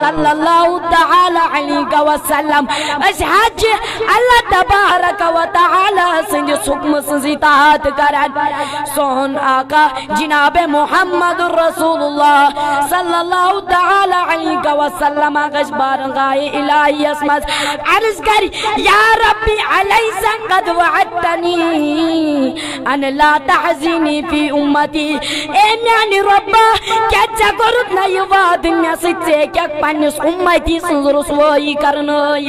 صلی اللہ تعالی علیہ وسلم اس حج اللہ تبارک و تعالی سندس حکم سنز اطاعت کرن سون آقا جناب محمد رسول اللہ صلی اللہ تعالی علیہ وسلم گش بارگاہ الہی اسمت عرض کر یا ربی علیہ قد وعدتنی ان لا تحزنی فی امتی اے میانی ربا کیا چکرت نئی وعد میں سچے کیا پنس امتی سنز رسوائی کرنائی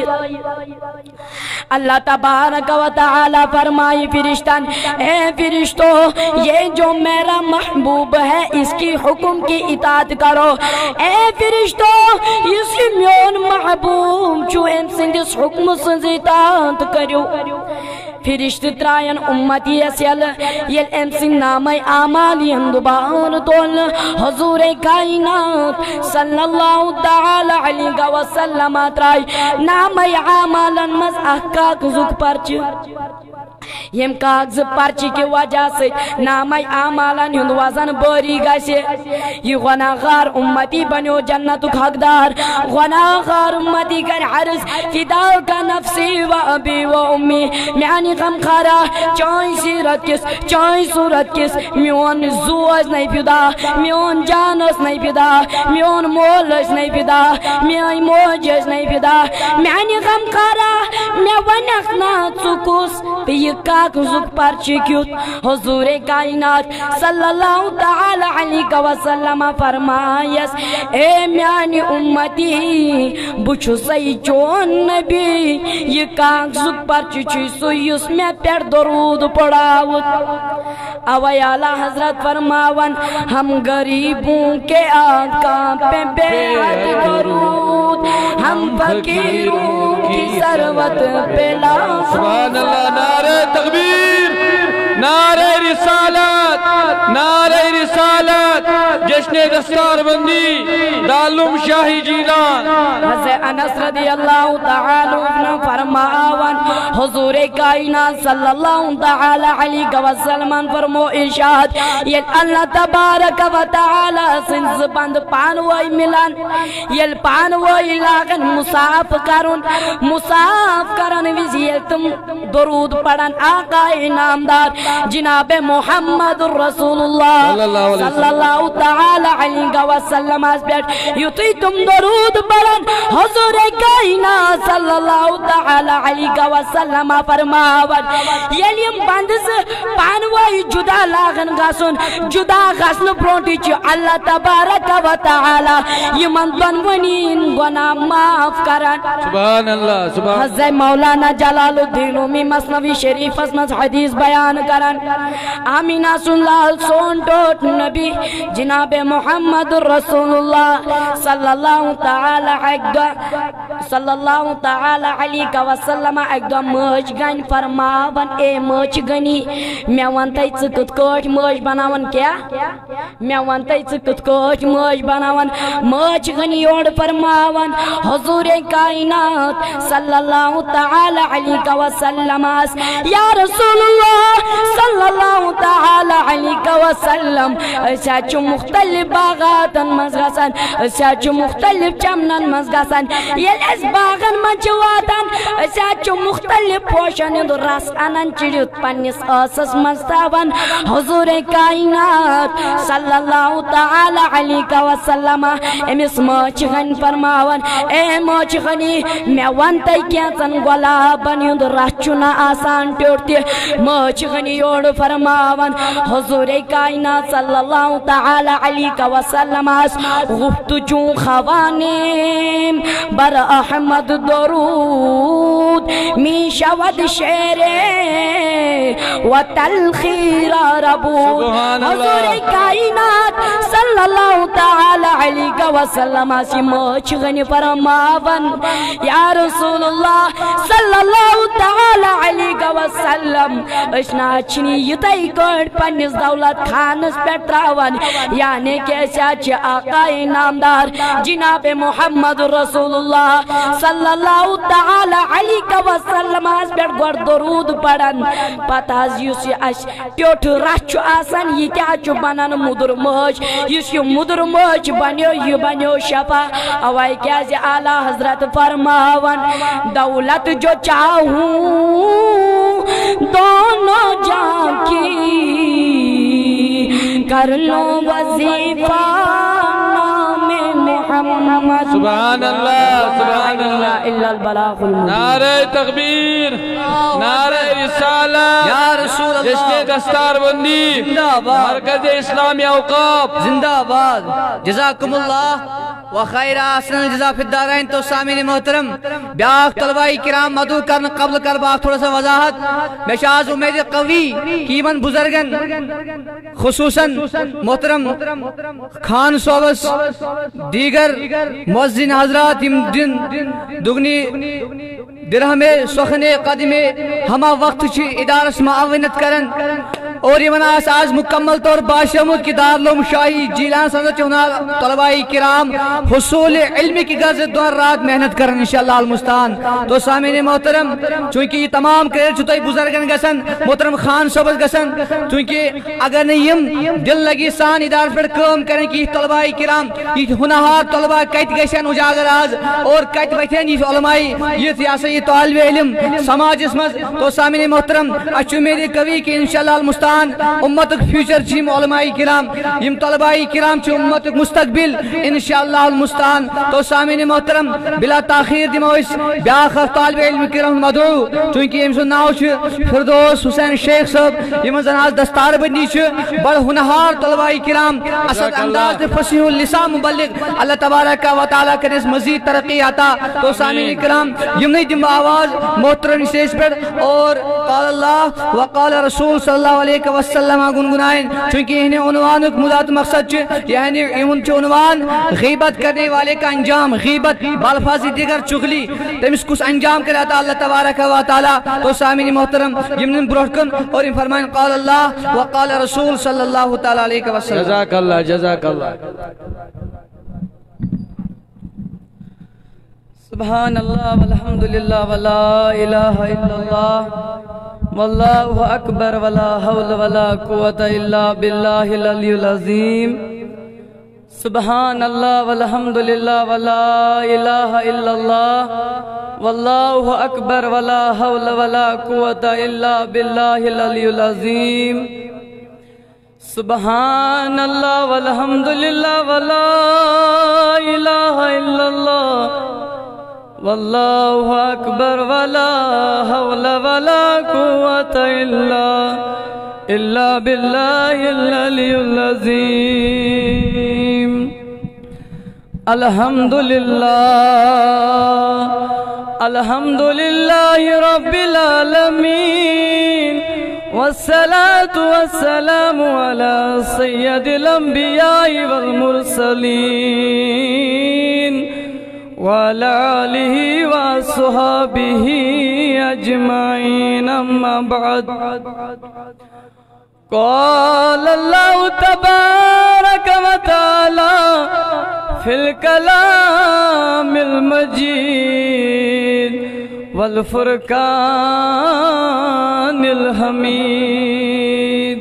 اللہ تبارک و تعالی فرمائی فرشتان اے فرشتو یہ جو میرا محبوب ہے اس کی حکم کی اطاعت کرو اے فرشتو اس میون محبوب چو ام سندس حکم سنز اطاعت کرو فرشت ترائن امتی اسیل یل ام سن نام اعمالی اندبان تول حضور کائنات صلی اللہ تعالی علیہ وسلم ترائی نام اعمالا مز احقاق زک پرچ یم کاغذ پرچی کی وجہ سے نام اعمالن ہند وزن بری گشے یہ گناہگار امتی بنو جنت حقدار گناہگار امتی کر عرض فدا کا نفسی و ابی و امی میانی غم خارا چائیں سیرت کس چائیں صورت کس میون زوج نہیں فدا میون جانس نہیں فدا میون مولش نہیں فدا میانی موجش نہیں فدا میانی غم خارا میں ونخنا چکوس یہ کاک زک پرچی کیوت حضور کائنات صلی اللہ تعالی علیہ وسلم فرمائیس اے میانی امتی بچو سی چون نبی یہ کاک زک پرچی چیسو یس میں پر درود پڑاوت اوی اعلی حضرت فرماون ہم غریبوں کے آقا پہ بے حد درود ہم فقیروں کی ثروت پہ لاکھ سبحان اللہ نعرہ تکبیر نعرہ رسالت نعرہ رسالت جشن دستار بندی دالم شاہی جیلان حضرت انس رضی اللہ تعالی عنہ فرماون حضور کائنات صلی اللہ تعالی علیہ وسلم فرمو ارشاد یل اللہ تبارک و تعالی سنز بند پانوئی ملان یل پانوئی لاغن مصاف کرن وزیل تم درود پڑھن آقا نامدار جناب محمد رسول اللہ صلی اللہ تعالی علیہ وسلم یوتی تم درود پڑھن حضور کائنات صلی اللہ تعالی علیہ وسلم فرماون یلیم بندز پانوائی جدا لاغن غسن جدا غسن برونٹی چی اللہ تبارک و تعالی یمن دنونین گناہ معاف کرن سبحان اللہ سبحان حضرت مولانا جلال الدین امی مصنوی شریف اسمت حدیث بیان کرن آمینہ سن لال سون ٹوٹ نبی جناب محمد رسول اللہ صلی اللہ تعالی علیہ وسلم ایک دو موج گن فرماون اے موج گنی میں ونتائی چکت کوٹ موج بناون کیا میں ونتائی چکت کوٹ موج بناون موج گنی اوڑ فرماون حضور کائنات صلی اللہ تعالی علیہ وسلم یا رسول اللہ صلی اللہ تعالی علیہ وسلم سچو مختلف باغاتن مزغسن سچو مختلف چمنن مزغسن یل اس باغن مجواتن سچو مختلف پوشن رس انن چڑیت پنس آسس مزتاون حضور کائنات صلی اللہ تعالی علیہ وسلم امس موچ غن فرماون اے موچ غنی میں ونتائی کیانسن گلابن یند رچنا آسان ٹوٹتی موچ غنی اوڑ فرماون حضور کائنات صلی اللہ تعالی علیہ وسلم غفت چون خوانیم بر احمد درود می شود شیر و تلخیر ربود حضور کائنات صلی اللہ تعالی علیہ وسلم موچ غنی فرماون یا رسول اللہ صلی اللہ تعالی علیہ وسلم اشنا چنی یتائی کٹ پنیس دولت خانس پر تراون یعنی کیسا چی آقا نامدار جناب محمد رسول اللہ صلی اللہ تعالی علیہ وسلم اس پر گوڑ درود پڑھن پتہ از یس اس ٹیوٹ رچ آسان یہ کیا چھ بنان مدر ماج یس یہ مدر ماج بنیو یہ بنیو شفا اوائی کیا زی اعلی حضرت فرماون دولت جو چاہوں دونوں جان کی کر لو وظیفہ محمد سبحان اللہ سبحان اللہ الا البلاغ المبین نعرہ تکبیر نعرہ رسالت یا رسول اللہ جشن دستار بندی مرکز اسلامی اوقاف زندہ آباد جزاکم اللہ و خیر احسن جزا فی الدارین تو سامعین محترم بیاق طلباء کرام مدعو کرن قبل کر باق تھوڑا سا وضاحت میں شاہد امید قوی کی من بزرگن خصوصاً محترم خان صوبس دیگر مؤذن حضرات دن دگنی درہم سخن قدم ہما وقت چھ ادارس معاونت کرن اور یہ مناس آج مکمل طور باشمود کی دارالعلوم شاہی جیلان سنت چونال طلباء کرام حصول علم کی غرض دور رات محنت کرن انشاءاللہ المستعان تو سامعین محترم چونکہ یہ تمام کریڈٹ چھتائی بزرگن گسن محترم خان صوبت گسن چونکہ اگر نہیں دل لگی سان ادار پر کام کریں کہ طلباء کرام یہ ہنہار طلباء کت گسن اجاگر آز اور کت وتھن یہ علمائی یہ طالب علم سماج اسمز تو سامعین محترم اچھو میری قوی کہ انشاءاللہ المستعان امتک فیوچر چیم علماء کرام یم طلباء کرام چھ امتک مستقبل انشاءاللہ المستعان تو سامعین محترم بلا تاخیر دمویس بیاخ طالب علم کرام مدعو چونکہ یم سن ناو چھ فردوس حسین شیخ صاحب یم زن آز دستار بندی چھ بڑ ہنہار طلباء کرام اسد انداز فصیح اللسان مبلغ اللہ تبارک و تعالی کرنس مزید ترقی عطا تو سامعین کرام یم نہیں دم آواز محترم سیج پر اور قال اللہ وقال رسول صلی اللہ علیہ وسلم گنگنائن چونکہ انہیں عنوان مدات مقصد یعنی ان چھ عنوان غیبت کرنے والے کا انجام غیبت بالفاظ دیگر چغلی تمس کس انجام کراتا اللہ تبارک و تعالی تو سامعین محترم یمن برحکن اور ان فرمائن قال اللہ وقال رسول صلی اللہ تعالی علیہ وسلم جزاک اللہ جزاک اللہ سبحان اللہ والحمدللہ ولا الہ الا اللہ واللہ اکبر ولا حول ولا قوة الا باللہ العلی العظیم سبحان اللہ والحمدللہ ولا الہ الا اللہ واللہ اکبر ولا حول ولا قوة الا باللہ العلی العظیم سبحان اللہ والحمدللہ ولا الہ الا اللہ واللہ اکبر ولا حول ولا قوة الا باللہ العلی العظیم الحمدللہ الحمدللہ رب العالمین والصلاة والسلام على سید الانبیاء والمرسلین وعلى آلہ وصحابہ اجمعین اما بعد قال اللہ تبارک و تعالی فی الکلام المجید والفرقان الحمید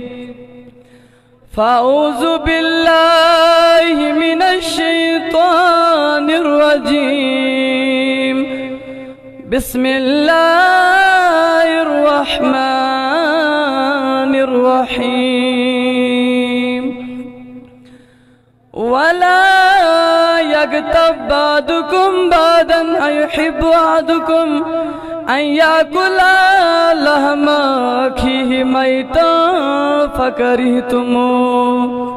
فاعوذ باللہ من الشیطان الرجیم بسم اللہ الرحمن الرحیم ولا يغتب بعضكم بعضا أيحب أحدكم أن يأكل لحم أخيه ميتا فكرهتموه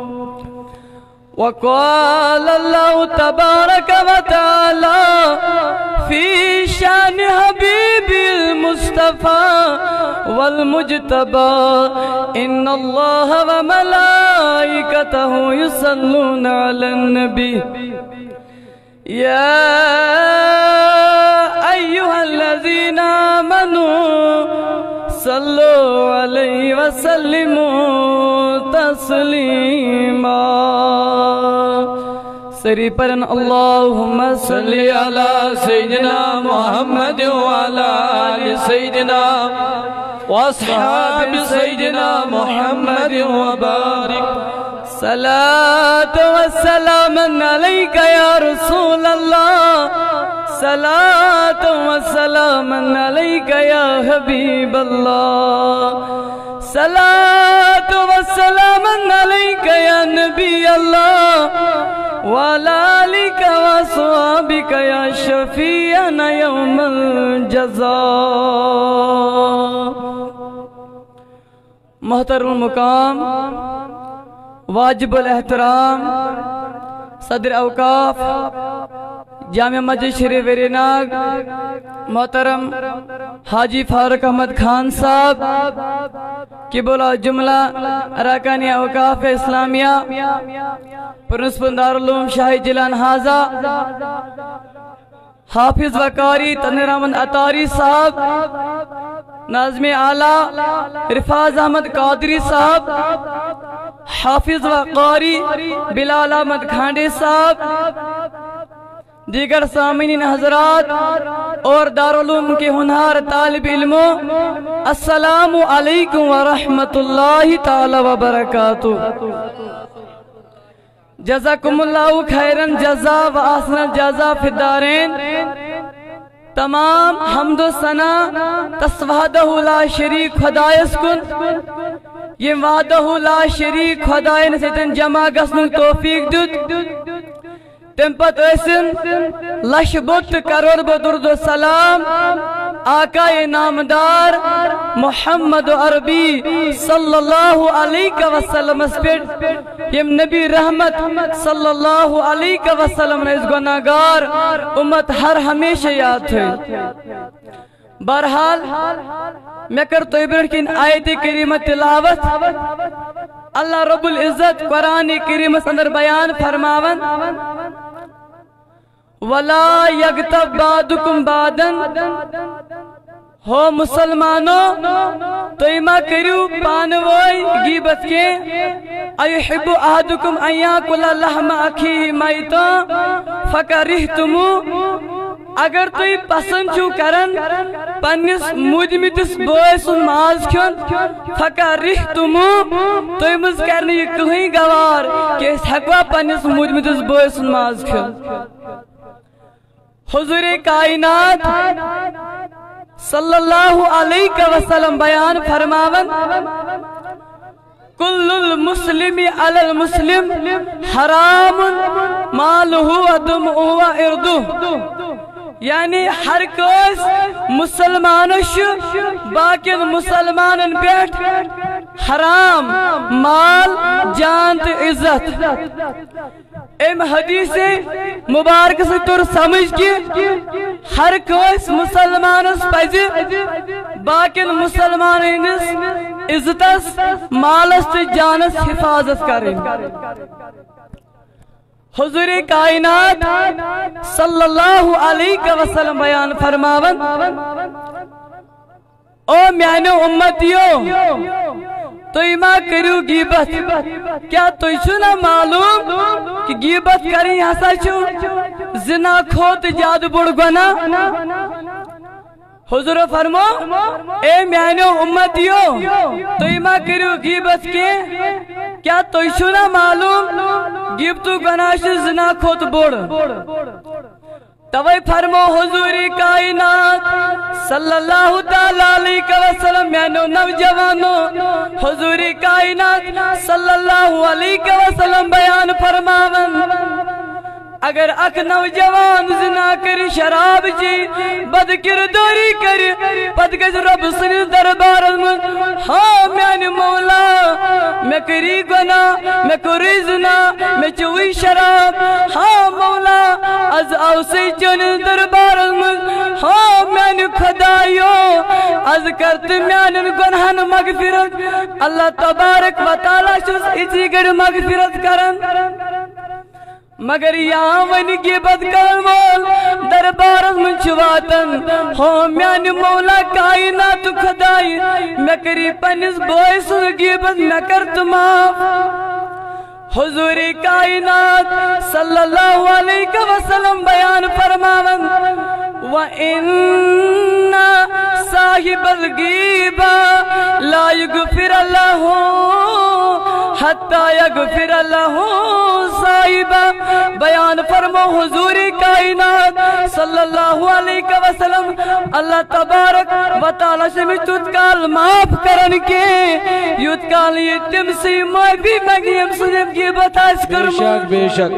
وقال الله تبارك وتعالى في شان حبيبي المصطفى والمجتبى إن الله وملائكته يصلون على النبي يا أيها الذين آمنوا صلوا عليه وسلموا تسليما سری پرن اللہم صلی علی سیدنا محمد وعلی آل سیدنا واصحاب سیدنا محمد وبارک صلاة والسلام علیک یا رسول اللہ صلاة والسلام علیک یا حبیب اللہ صلاة والسلام علیک یا نبی اللہ وعلی آلک وصحابک یا شفیعنا یوم الجزاء۔ محترم المقام واجب الاحترام صدر اوقاف جامع مسجد شریف ویری ناگ محترم حاجی فاروق احمد خان صاحب قبلہ جملہ اراکین اوقاف اسلامیہ پرنسپل دارالعلوم شاہی جیلان حاضہ حافظ و قاری تنویر احمد عطاری صاحب ناظم اعلیٰ رفاظ احمد قادری صاحب حافظ و قاری بلال احمد کھانڈے صاحب دیگر سامعین حضرات اور دارالعلوم کے ہونہار طالب علموں السلام علیکم ورحمت اللہ تعالی وبرکاتہ۔ جزاکم اللہ خیرن جزا و احسن الجزا فی الدارین۔ تمام حمد و ثنا تس وحدہ لا شریک خدایس کن یہ وحدہ لا شریک خدای نسیتن جمع گسن توفیق دیت تم پت ایسن لش بت کرور بدرد و سلام آقا نامدار محمد عربی صلی اللہ علیہ وسلم اسپیٹ یم نبی رحمت صلی اللہ علیہ وسلم نے اس گناہگار امت ہر ہمیشہ یاد ہے۔ بہرحال میں کرتا برکن آیت کریمہ تلاوت اللہ رب العزت قرآن کریم اندر بیان فرماون وَلَا يَغْتَبْ بَعْضُكُمْ بَعْضًا ہو مسلمانوں تویما کریو پانوئی غیبت کے ایحب احدکم ان یاکل لحم اخیہ میتا فکرہتمو اگر توی پسند چھو کرن پنس مجمتس بوئے ماز کھن فکرہتمو توی مز کرنے یہ کہیں گوار کہ اس حقوہ پنس مجمتس بوئے ماز کھن۔ حضور کائنات صلی اللہ علیہ وسلم بیان فرماون کل المسلم علی المسلم حرام مالہ و دمہ و ارضہ یعنی ہر کوئی مسلمانش باقی مسلمان پیٹ حرام مال جان عزت۔ ایم حدیث مبارک سے طور سمجھ کی ہر کوئی مسلمان پزِ باقی مسلمان عزتس مالس جانس حفاظت کریں۔ حضور کائنات صلی اللہ علیہ وسلم بیان فرماون او میانو امتیو تویما کریو غیبت کیا توی چھنا معلوم کہ غیبت کریں ہسا چھو زنا کھوت جاد بڑ گناہ۔ حضور فرمو اے میانو امتیو تویما کریو غیبت کے کیا توی چھنا معلوم غیبتو گناہ زنا کھوت بڑ۔ توی فرمو حضور کائنات صلی اللہ علیہ وسلم میانو نوجوانو حضور کائنات صلی اللہ علیہ وسلم بیان فرماون اگر اک نوجوان زنا کر شراب جی بد کرداری کر پد گز رب سن دربار ہاں میان مولا میں کری گناہ میں کری زنا میں چوئی شراب ہاں مولا از اوسی چون دربار ہاں میان خدایو از کرت میان گناہن مغفرت اللہ تبارک و تعالی شس اسی گر مغفرت کرن مگر یہاں ونی غیبت کرن وول دربارس من چھواتن ہو میان مولا کائنات خدائی میں کری پنس بوئے سن غیبت میں کرت معاف۔ حضور کائنات صلی اللہ علیہ وسلم بیان فرماون وَإِنَّ صَاحِبَ الْغِيبَةِ لَا يَغْفِرُ لَهُ حَتَّى يَغْفِرَ لَهُ صَاحِبَهُ بیان فرمو حضور کائنات صلی اللہ علیہ وسلم اللہ تبارک و تعالی سے تتکال معاف کرن کے یتکال یہ تم سے معافی مانگی ہم سنیم کی بتاس کرمو بے شک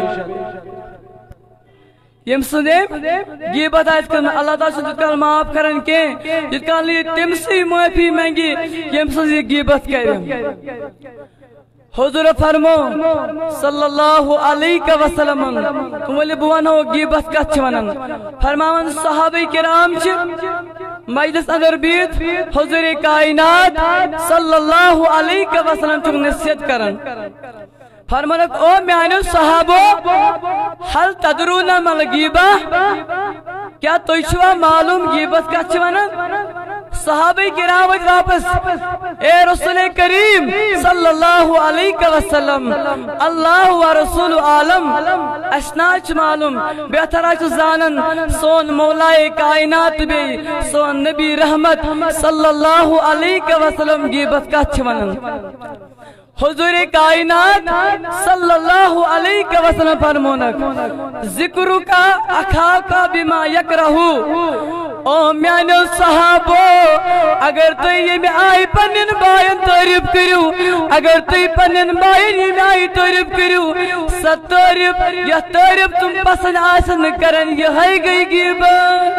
یم سنیم یہ بتاس کرمو اللہ تعالی سے تتکال معاف کرن کے یتکال یہ تم سے معافی مانگی یم سنیم کی بت کرم حضور فرمو صلی اللہ علیہ وسلم تم ولی بوانو غیبت کت ونن فرماون صحابہ کرام چھ مجلس اندر بیت حضور کائنات صلی اللہ علیہ وسلم چھ نصیحت کرن فرمانک او میانو صحابو حل تدرون مل غیبہ کیا تو چھوا معلوم غیبت کت چھ ونن صحابہ کرام واپس اے رسول کریم صلی اللہ علیہ وسلم اللہ و رسول عالم اسناچ معلوم بہتراچ زانن سون مولائے کائنات بی سون نبی رحمت صلی اللہ علیہ وسلم غیبت کا چھونن حضور کائنات صلی اللہ علیہ وسلم فرمونک ذکر کا اخا کا بما یکرہو او میانو صحابو اگر تو یہ میں آئی پنن بائن تعریف کرو اگر تو یہ پنن بائن یہ میں آئی تعریف کرو ست تعریف یا تعریف تم پسند آسن کرن یہ ہے گئی غیبت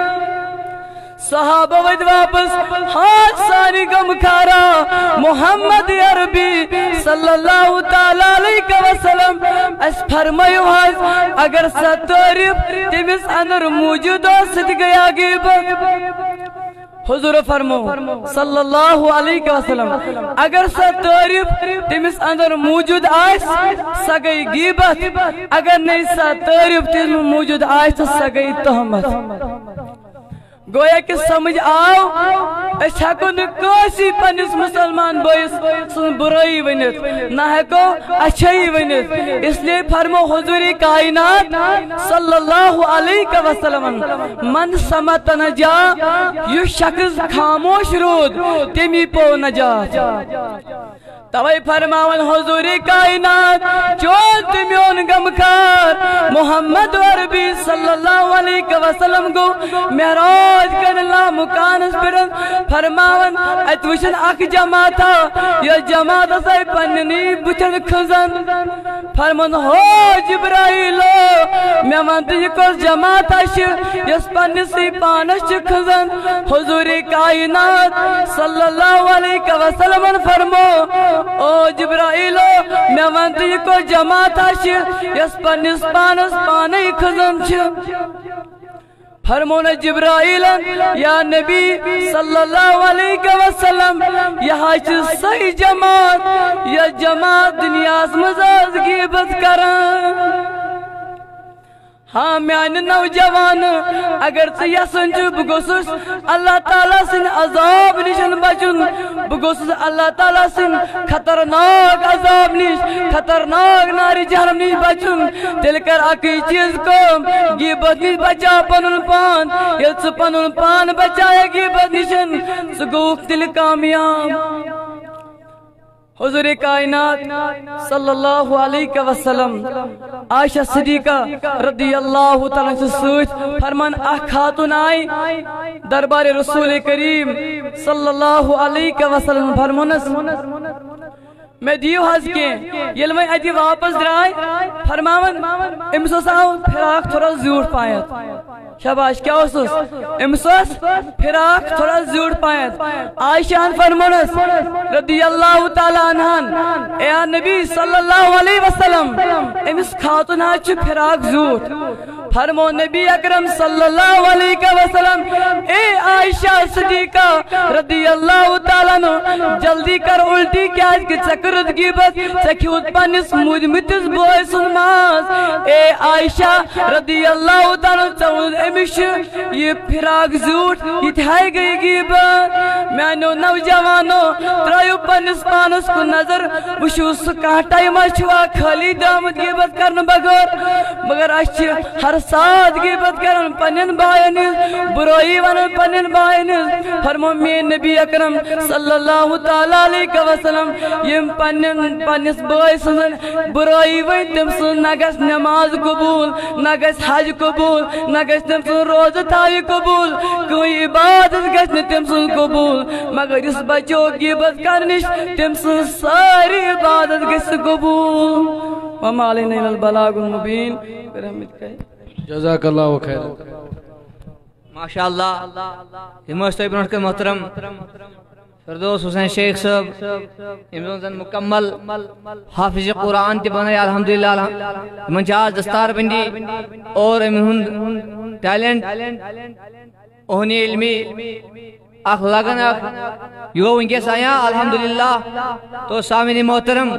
صحابہ ود واپس ہاتھ ساری گم کھارا محمد عربی صلی اللہ تعالی علیہ وسلم اس فرمائیو حاض اگر ست تعریف تیمیس اندر موجود ہو ست گیا غیبت حضور فرمو صلی اللہ علیہ وسلم اگر ست تعریف تیمیس اندر موجود آئیس سگئی غیبت اگر نہیں ست تعریف تیمیس موجود آئیس سگئی تہمت گویا کہ سمجھ آو اس ہکو نکاسی پنس مسلمان بوئیس سن برائی ونیت نہ ہکو اچھائی ونیت اس لئے فرمو حضور کائنات صلی اللہ علیہ وسلم من سمت نجا یہ شخص خاموش رود تیمی پو نجا توئی فرماون حضور کائنات چون تمیون غمخار محمد عربی صلی اللہ علیہ وسلم کو معراج کر اللہ مکانس پرن فرماون اتوشن اک جماعتا یا جماعت سے پننی بچن خزن فرمان ہو جبرائیلو میں وانتی کس جماعت شر یس پنسی پانش خزن حضور کائنات صلی اللہ علیہ وسلم فرمو او جبرائیلو میں وانتی کو جماعت شر یس پنس پانس پانی خزن چھ فرمون جبرائیل یا نبی صلی اللہ علیہ وسلم یہاں چھ صحیح جماعت یا جماعت دنیاز مزاز غیبت کرن ہاں میان نوجوان اگر سیاسن جو بگوسس اللہ تعالیٰ سن عذاب نشن بچن بگوسس اللہ تعالیٰ سن خطرناک عذاب نش خطرناک ناری جہنم نش بچن تل کر اکی چیز کو غیبت نش بچا پنن پان یل سو پنن پان بچایا غیبت نشن سگوک تل کامیاب حضور کائنات صلی اللہ علیہ وسلم عائشہ صدیقہ رضی اللہ تعالیٰ سے سوچ فرمان خاتون آئی دربار رسول کریم صلی اللہ علیہ وسلم فرمانس میں دیو حض کے یلویں ایدی واپس درائے فرماون امسوس آؤ پھراک تھوڑا زیوٹ پائیت شاباش کیا اسوس امسوس پھراک تھوڑا زیوٹ پائیت عائشہ فرمانس رضی اللہ تعالیٰ عنہان اے نبی صلی اللہ علیہ وسلم امس خاتون آج پھراک زیوٹ فرمو نبی اکرم صلی اللہ علیہ وسلم اے عائشہ صدیقہ رضی اللہ تعالیٰ عنہ جلدی کر الٹی کیا آج کی چکرد غیبت چکھیوت پانس مجمتس بوئے سنماز اے عائشہ رضی اللہ تعالیٰ عنہ امش یہ پھراک زیوٹ یہ تھائی گئی غیبت میانو نوجوانو ترایو پنس پانس کو نظر وشو سکا ٹائم چھوا خالی دامت غیبت کرن بغیر مگر اچھ ہر ساتھ غیبت کرن پنن بائن برائی ونن پنن بائن فرمو میں نبی اکرم صلی اللہ تعالی علیہ وسلم یم پنس بائی سن برائی ون تم سن نہ گژھ نماز قبول نہ گژھ حج قبول نہ گژھ تم سن روزہ تھاوی قبول کوئی عبادت گژھ نہ تم سن قبول مگر اس بچو غیبت کرنش تم سن ساری عبادت گژھ قبول وما علینا الا البلاغ المبین برحمتک جزاک اللہ خیر ماشاءاللہ ہمت برونٹ محترم فردوس حسین شیخ صاحب امزن مکمل حافظ قرآن تی بنائی الحمدللہ من جاز دستار بندی اور امہن ٹیلنٹ اہنی علمی اخ لگن اخ یو ان کے سایاں الحمدللہ تو سامعین محترم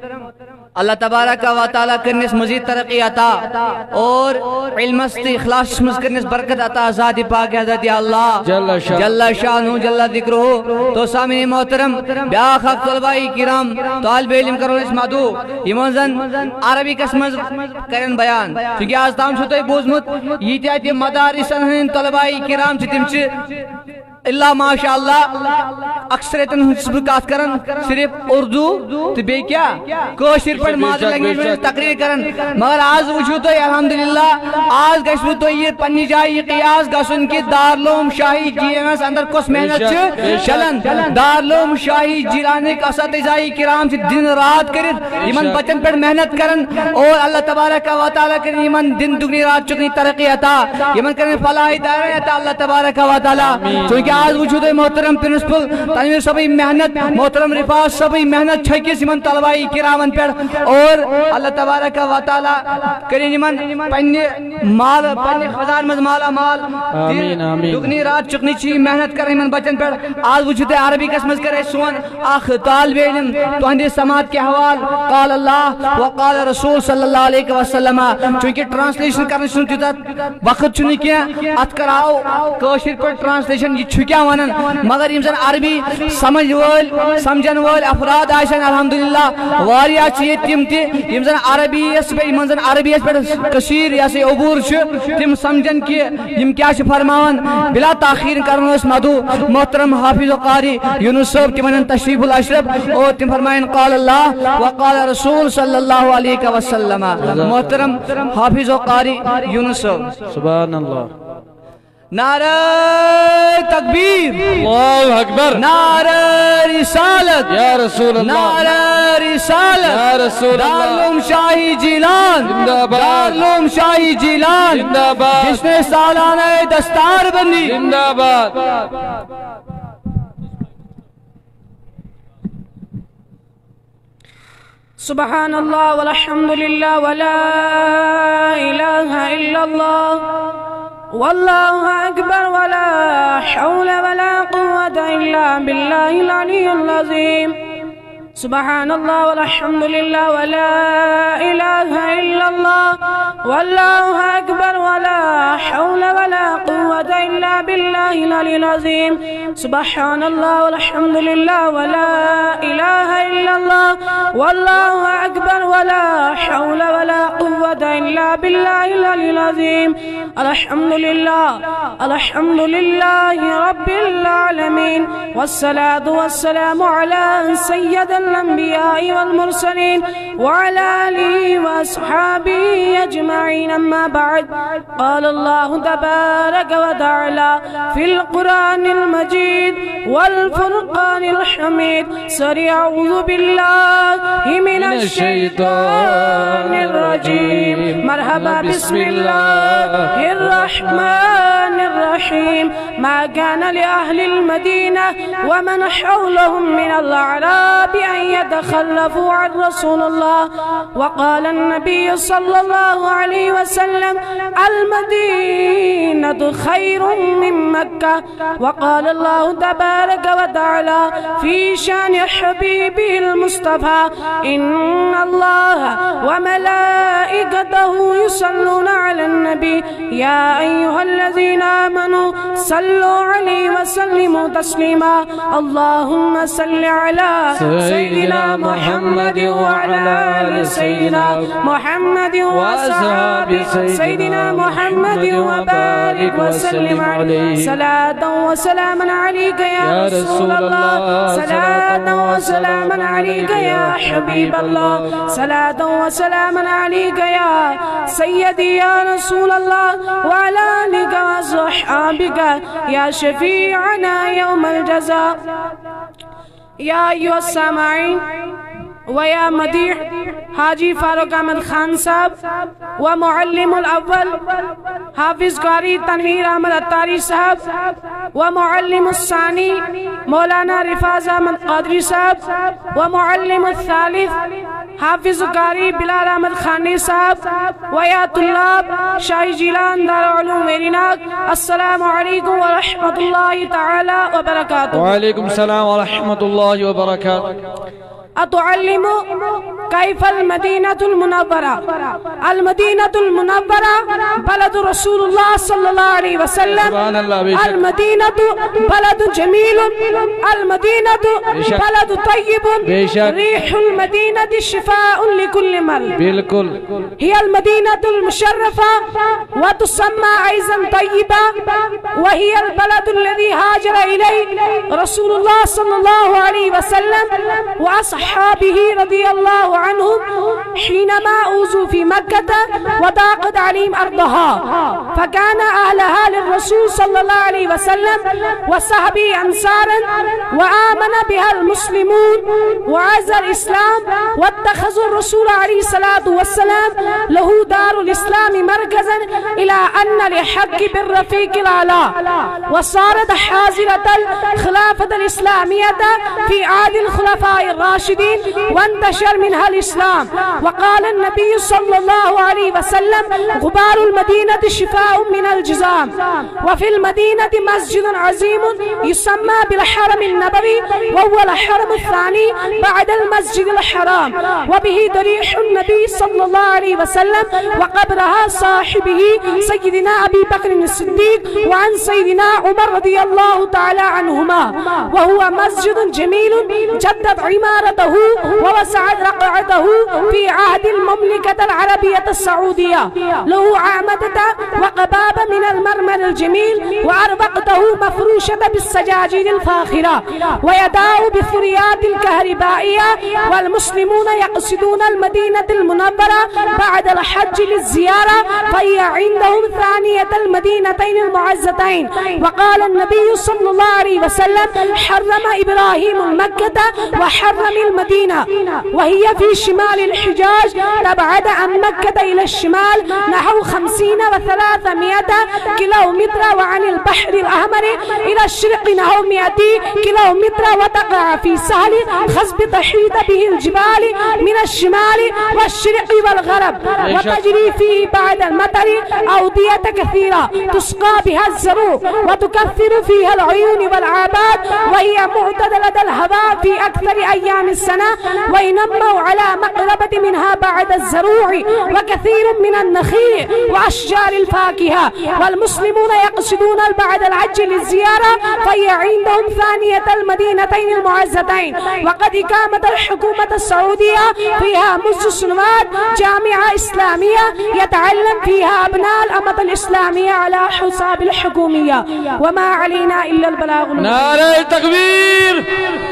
اللہ تبارک و تعالی کرنس مزید ترقی عطا اور علم است اخلاص مز کرنس برکت عطا ذات پاک حضرت اللہ جل شانہ جل ذکرہ تو سامعین محترم بیاخ طلباء کرام طالب علم کرو اس مدو یمن زن عربی قسمز کرن بیان چونکہ آج تام چھو تو بوزمت یہ تی مدارسن ہن طلباء کرام چھ تم چھ اللہ ماشاءاللہ اکثریتن سبکات کرن صرف اردو تو بے کیا کوشر پر مادر لینگویج میں تقریر کرن مگر آج وچھو تو الحمدللہ آج گشو تو یہ پنی جائی قیاس گسن کی دارلوم شاہی جی ایم ایس اندر کس محنت چھ چلن دارلوم شاہی جیلانے کا اساتذائی کرام سے دن رات کرت ایمن بچن پر محنت کرن اور اللہ تبارک و تعالی کرن ایمن دن دگنی رات چکنی ترقی عطا ایمن کرن فلاحی دائرہ عطا اللہ تبارک و تعالی آج وجود محترم پرنسپل تنویر سبھی محنت محترم رفاظ سبھی محنت چھکیس من طلبائی کرامن پر اور اللہ تبارک و تعالی کریں من پنی مال پنی خزان مز مالا مال دگنی رات چکنی چی محنت کریں من بچن پر آج وجود عربی قسمز کرے سون اخ طالب علم تو ہندی سماعت کے حوال قال اللہ وقال رسول صلی اللہ علیہ وسلم چونکہ ٹرانسلیشن کرنے سن تیتا وقت چنی کیا ات کراؤ کوشر پر ٹرانسلیشن یہ چھکیا ونن مگر امزن عربی سمجھ ول سمجھن ول افراد آشن الحمدللہ واریا چیئے تم تی امزن عربی اس پہ امزن عربی اس پہ کثیر یا سے عبور چھ تم سمجھن کی یم کیا چھ فرماون بلا تاخیر کرنو اس مدو محترم حافظ و قاری یونس صاحب تمن تشریف الاشرف اور تم فرمائن قال اللہ وقال رسول صلی اللہ علیہ وسلم محترم حافظ و قاری یونس صاحب سبحان اللہ نعرہ تکبیر اللہ اکبر نعرہ رسالت یا رسول اللہ نعرہ رسالت یا رسول اللہ دارالعلوم شاہی جیلان زندہ باد دارالعلوم شاہی جیلان زندہ باد جس نے سالانہ دستار بندی زندہ باد سبحان اللہ والحمدللہ ولا الہ الا اللہ واللہ اکبر ولا حول ولا قوة الا باللہ العلی العظیم سبحان اللہ والحمد للہ ولا الہ الا اللہ واللہ اکبر ولا حول ولا قوة الا باللہ العلی العظیم سبحان اللہ والحمد للہ ولا الہ الا اللہ واللہ اکبر ولا حول ولا قوة الا باللہ العلی العظیم الحمد للہ رب العالمین والصلاة والسلام علی سید الانبیاء والمرسلین وعلى آلہ واصحابہ اجمعین اما بعد قال اللہ تبارک وتعالی فی القرآن المجید والفرقان الحمید سری اعوذ باللہ من الشیطان الرجیم مرحبا بسم اللہ الرحمن الرحیم ما كان لأهل المدینة ومن حولهم من الأعراب أن يتخلفوا عن رسول الله وقال النبي صلى الله عليه وسلم المدينة خير من مكة وقال الله تبارك وتعالى في شان حبيبه المصطفى إن الله وملائكته يصلون على النبي يا أيها الذين آمنوا صلوا علیہ وسلم تسلیما اللہم صل علی سیدنا محمد وعلى آل سیدنا محمد وصحاب سیدنا محمد وبارک وسلم علیہ صلاة وسلام علیک یا رسول اللہ صلاة وسلام علیک یا حبیب اللہ صلاة وسلام علیک یا سیدی یا رسول اللہ وعلى آلک وصحابک یا شفیعنا یوم الجزاء یا ایوہ السامعین ویا مدیح حاجی فاروق احمد خان صاحب و معلم الاول حافظ قاری تنویر احمد اتاری صاحب و معلم الثانی مولانا رفاظ احمد قادری صاحب و معلم الثالث حافظ قاری بلال احمد خانی صاحب و یا طلاب شاہی جیلان دارالعلوم ویریناک السلام علیکم ورحمت اللہ تعالی وبرکاتہ. وعلیکم السلام ورحمت اللہ وبرکاتہ. اتعلم كيف المدينة المنورة. المدينة المنورة بلد رسول الله صلى الله عليه وسلم. المدينة بلد جميل. المدينة بلد طيب. ريح المدينة شفاء لكل مرض. بالكل. هي المدينة المشرفة وتسمى أيضا طيبة وهي البلد الذي هاجر إليه رسول الله صلى الله عليه وسلم وأصحابه رضي الله عنهم حينما أوذوا في مكة وضاقت عليهم أرضها فكان أهلها للرسول صلى الله عليه وسلم وصحبه أنصارا وآمن بها المسلمون وعز الإسلام واتخذوا الرسول عليه الصلاة والسلام له دار الإسلام مركزا إلى أن لحق بالرفيق الأعلى وصارت حاضرة الخلافة الإسلامية في عهد الخلفاء الراشدين وانتشر منها الإسلام. وقال النبي صلى الله عليه وسلم غبار المدينة شفاء من الجزام. وفي المدينة مسجد عظيم يسمى بالحرم النبوي وهو الحرم الثاني بعد المسجد الحرام وبه ضريح النبي صلى الله عليه وسلم وقبرها صاحبه سيدنا أبي بكر الصديق وعن سيدنا عمر رضي الله تعالى عنهما وهو مسجد جميل جدد عمارته ووسعت رقعته في عهد المملكة العربية السعودية له عامدة وقباب من المرمر الجميل وأربقته مفروشة بالسجاجيد الفاخرة ويداء بالثريات الكهربائية والمسلمون يقصدون المدينة المنورة بعد الحج للزيارة فهي عندهم ثانية المدينتين المعزتين. وقال النبي صلى الله عليه وسلم حرم إبراهيم المكة وحرم المدينة وهي في شمال الحجاز تبعد عن مكة إلى الشمال نحو 50 و300 كيلومتر وعن البحر الأحمر إلى الشرق نحو 100 كيلومتر وتقع في سهل خصب تحيط به الجبال من الشمال والشرق والغرب وتجري فيه بعد المطر أودية كثيرة تسقى بها الزروع وتكثر فيها العيون والعابات وهي معتدلة الهواء في أكثر أيام السنة وينمو على مقربة منها بعد الزروع وكثير من النخيل وأشجار الفاكهة والمسلمون يقصدون بعد الحج للزيارة فهي عندهم ثانية المدينتين المعزتين. وقد قامت الحكومة السعودية فيها منذ سنوات جامعة إسلامية يتعلم فيها أبناء الأمة الإسلامية على حساب الحكومية وما علينا إلا البلاغ. نعرہ تکبیر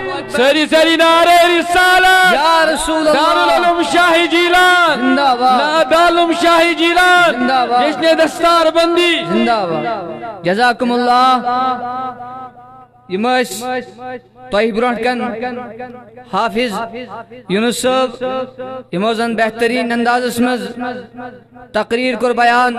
سری سری نعرہ رسالت یا رسول اللہ دارالعلوم شاہی جیلان زندہ باد دارالعلوم شاہی جیلان زندہ باد جس نے دستار بندی زندہ باد جزاکم اللہ. یمس تۄہہِ برونٛٹھ کن حافظ یونس صٲب یمو زن بہترین اندازس مز تقریر کور بیان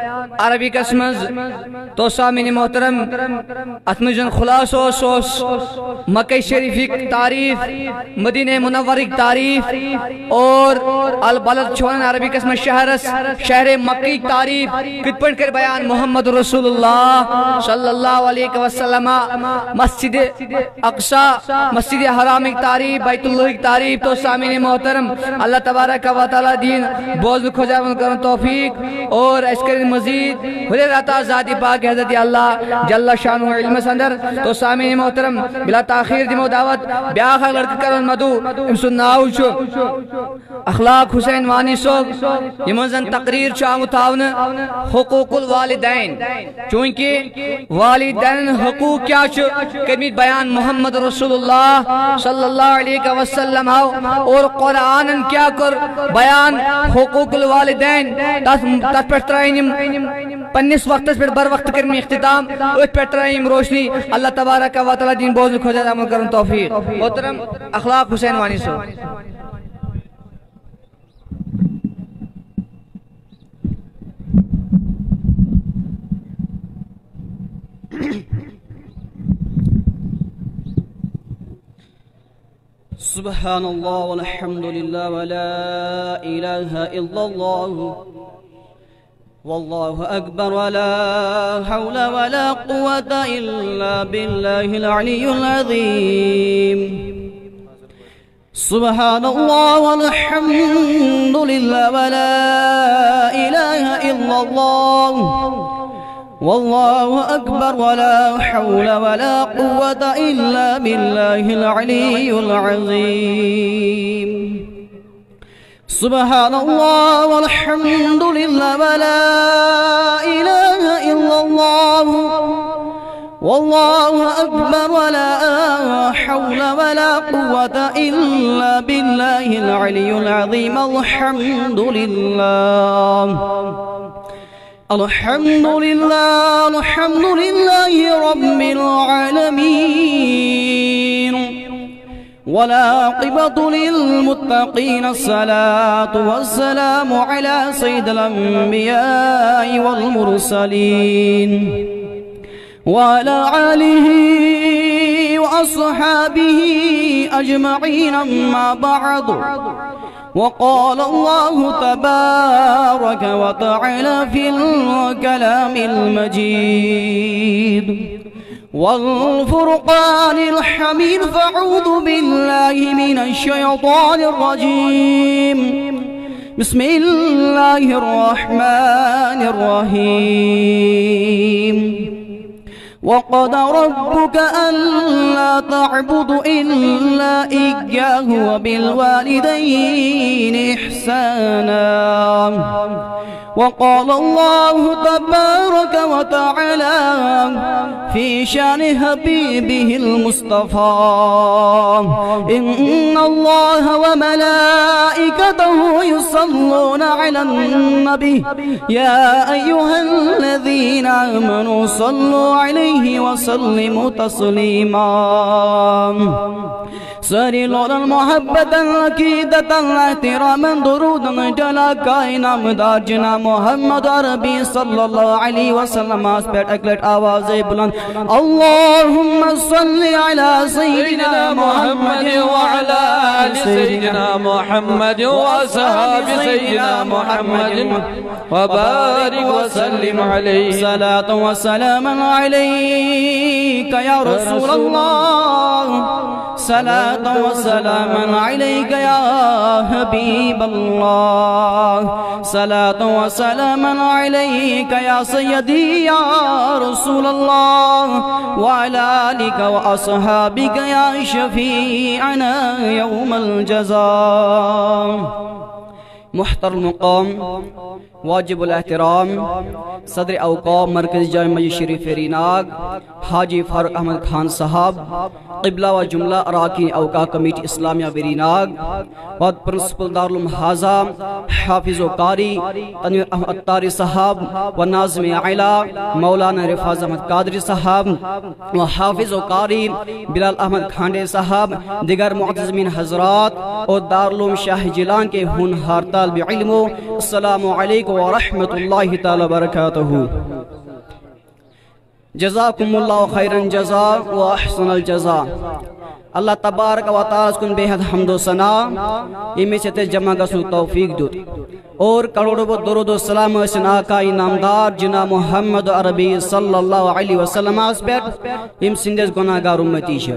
عربکس مز تو سامعین محترم ات مز خلاص اوس مکہ شریفک تعریف مدینہ منورک تعریف اور البلد چھوان عربکس مز شہر مکی تعریف کت پٲٹھۍ کر بیان محمد رسول اللہ صلی اللہ علیہ وسلم مسجد اقصا مسجد حرام کی تعریف بیت اللہ کی تعریف تو سامعین محترم اللہ تبارک و تعالی دین بوزن خجاون کرن توفیق اور اسکرین مزید خدای رتا ذاتی پاک حضرت اللہ جل شانہ علم سندر تو سامعین محترم بلا تاخیر دمو دعوت بیاخ لڑک کرن مدو امسن ناو شو اخلاق حسین وانی صوب یمن تقریر چاہوں تھاون حقوق الوالدین چونکہ والدین حقوق کیا چھو کمیت بیان محمد رسول اللہ صلی اللہ علیہ وسلم اور قرآن کیا کر بیان حقوق الوالدین تس پر ترائنیم پنیس وقت پر بر وقت کرمی اختتام اس پر ترائنیم روشنی اللہ تبارک و تعالی دین بوزن کھوجا عمل کرن توفیق محترم اخلاق حسین وانی سو سبحان اللہ والحمد للہ ولا الہ الا اللہ واللہ اکبر ولا حول ولا قوة الا باللہ العلی العظیم سبحان اللہ والحمد للہ ولا الہ الا اللہ والله أكبر ولا حول ولا قوة إلا بالله العلي العظيم سبحان الله والحمد لله ولا إله إلا الله والله أكبر ولا حول ولا قوة إلا بالله العلي العظيم الحمد لله الحمد لله رب العالمين والعاقبة للمتقين الصلاة والسلام على سيد الأنبياء والمرسلين وعلى آله وأصحابه أجمعين أما بعد وقال الله تبارك وتعالى في الكلام المجيد والفرقان الحميد فاعوذ بالله من الشيطان الرجيم بسم الله الرحمن الرحيم وقضى ربك ألا تعبدوا إلا إياه وبالوالدين إحسانا وقال الله تبارك وتعالى في شان حبيبه المصطفى إن الله وملائكته يصلون على النبي يا أيها الذين آمنوا صلوا عليه وسلموا تسليما سری لولا محبت عقیدت احتراما درودا جلا کائنا مدار جنا محمد عربی صلی اللہ علیہ وسلم اس پر اکلٹ آواز بلند اللہم صلی علی سیدنا محمد وعلی آل سیدنا محمد واصحاب سیدنا محمد وبارک وسلم علیہ صلاة وسلاما علیک یا رسول اللہ صلاة وسلاما عليك يا حبيب الله صلاة وسلاما عليك يا سيدي يا رسول الله وعلى آلك وأصحابك يا شفيعنا يوم الجزاء محترم مقام واجب الاحترام صدر اوقام مرکز جامع مسجد شریف ریناگ حاجی فاروق احمد خان صاحب قبلہ و جملہ اراکین اوقاف کمیٹی اسلامیہ بریناگ بعد پرنسپل دارالعلوم حاضہ حافظ و قاری تنویر احمد اتاری صاحب و ناظم اعلیٰ مولانا رفاظ احمد قادری صاحب و حافظ و قاری بلال احمد کھانڈے صاحب دیگر معتزمین حضرات اور دارالعلوم شاہ جیلان کے ہونہار طالب علموں السلام علیکم ورحمۃ اللہ تعالی وبرکاتہ جزاکم اللہ خیرا جزا و احسن الجزا اللہ تبارک و تعالی کن بے حد حمد و ثنا امی سے تے جمع گسن توفیق دیت اور کروڑوں بہت درود و سلام اسن آقا انعامدار جناب محمد عربی صلی اللہ علیہ وسلم اس پیٹ ام سندس گناہگار امتی ہے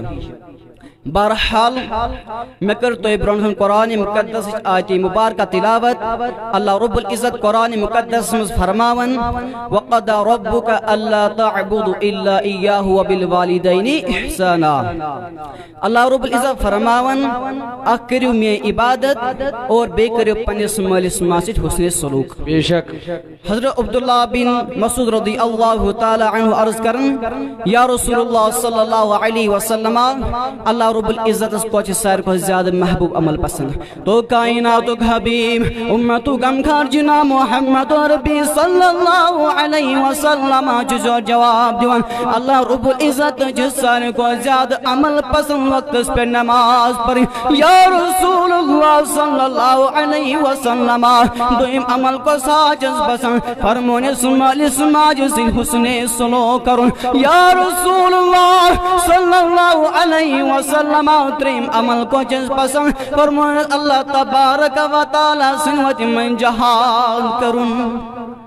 بہرحال میں کرتا برہم قرآن مقدس آیت مبارکہ تلاوت اللہ رب العزت قرآن مقدس میں فرماون وَقَضَى رَبُّكَ أَلَّا تَعْبُدُ إِلَّا إِيَّاهُ وَبِالْوَالِدَيْنِ إِحْسَانًا اللہ رب العزت فرماون اک کریو میں عبادت اور بے کریو پنس مالس ماسد حسن سلوک بے شک حضرت عبداللہ بن مسعود رضی اللہ تعالی عنہ عرض کرن یا رسول اللہ صلی اللہ علیہ وسلم اللہ رب العزت اس کو سار کو زیادہ محبوب عمل پسند تو کائنات حبیب امتو غمخوار جناب محمد عربی صلی اللہ علیہ وسلم جو جواب دیوان اللہ رب العزت جس سار کو زیادہ عمل پسند وقت اس پر نماز پڑھی یا رسول اللہ صلی اللہ علیہ وسلم دویم عمل کو ساجز پسند فرمونے سمالی سماج سے حسن سلوک کرن یا رسول اللہ صلی اللہ علیہ وسلم تریم عمل کو چیز پسند فرمونے اللہ تبارک و تعالی سنوت من جہاد کرن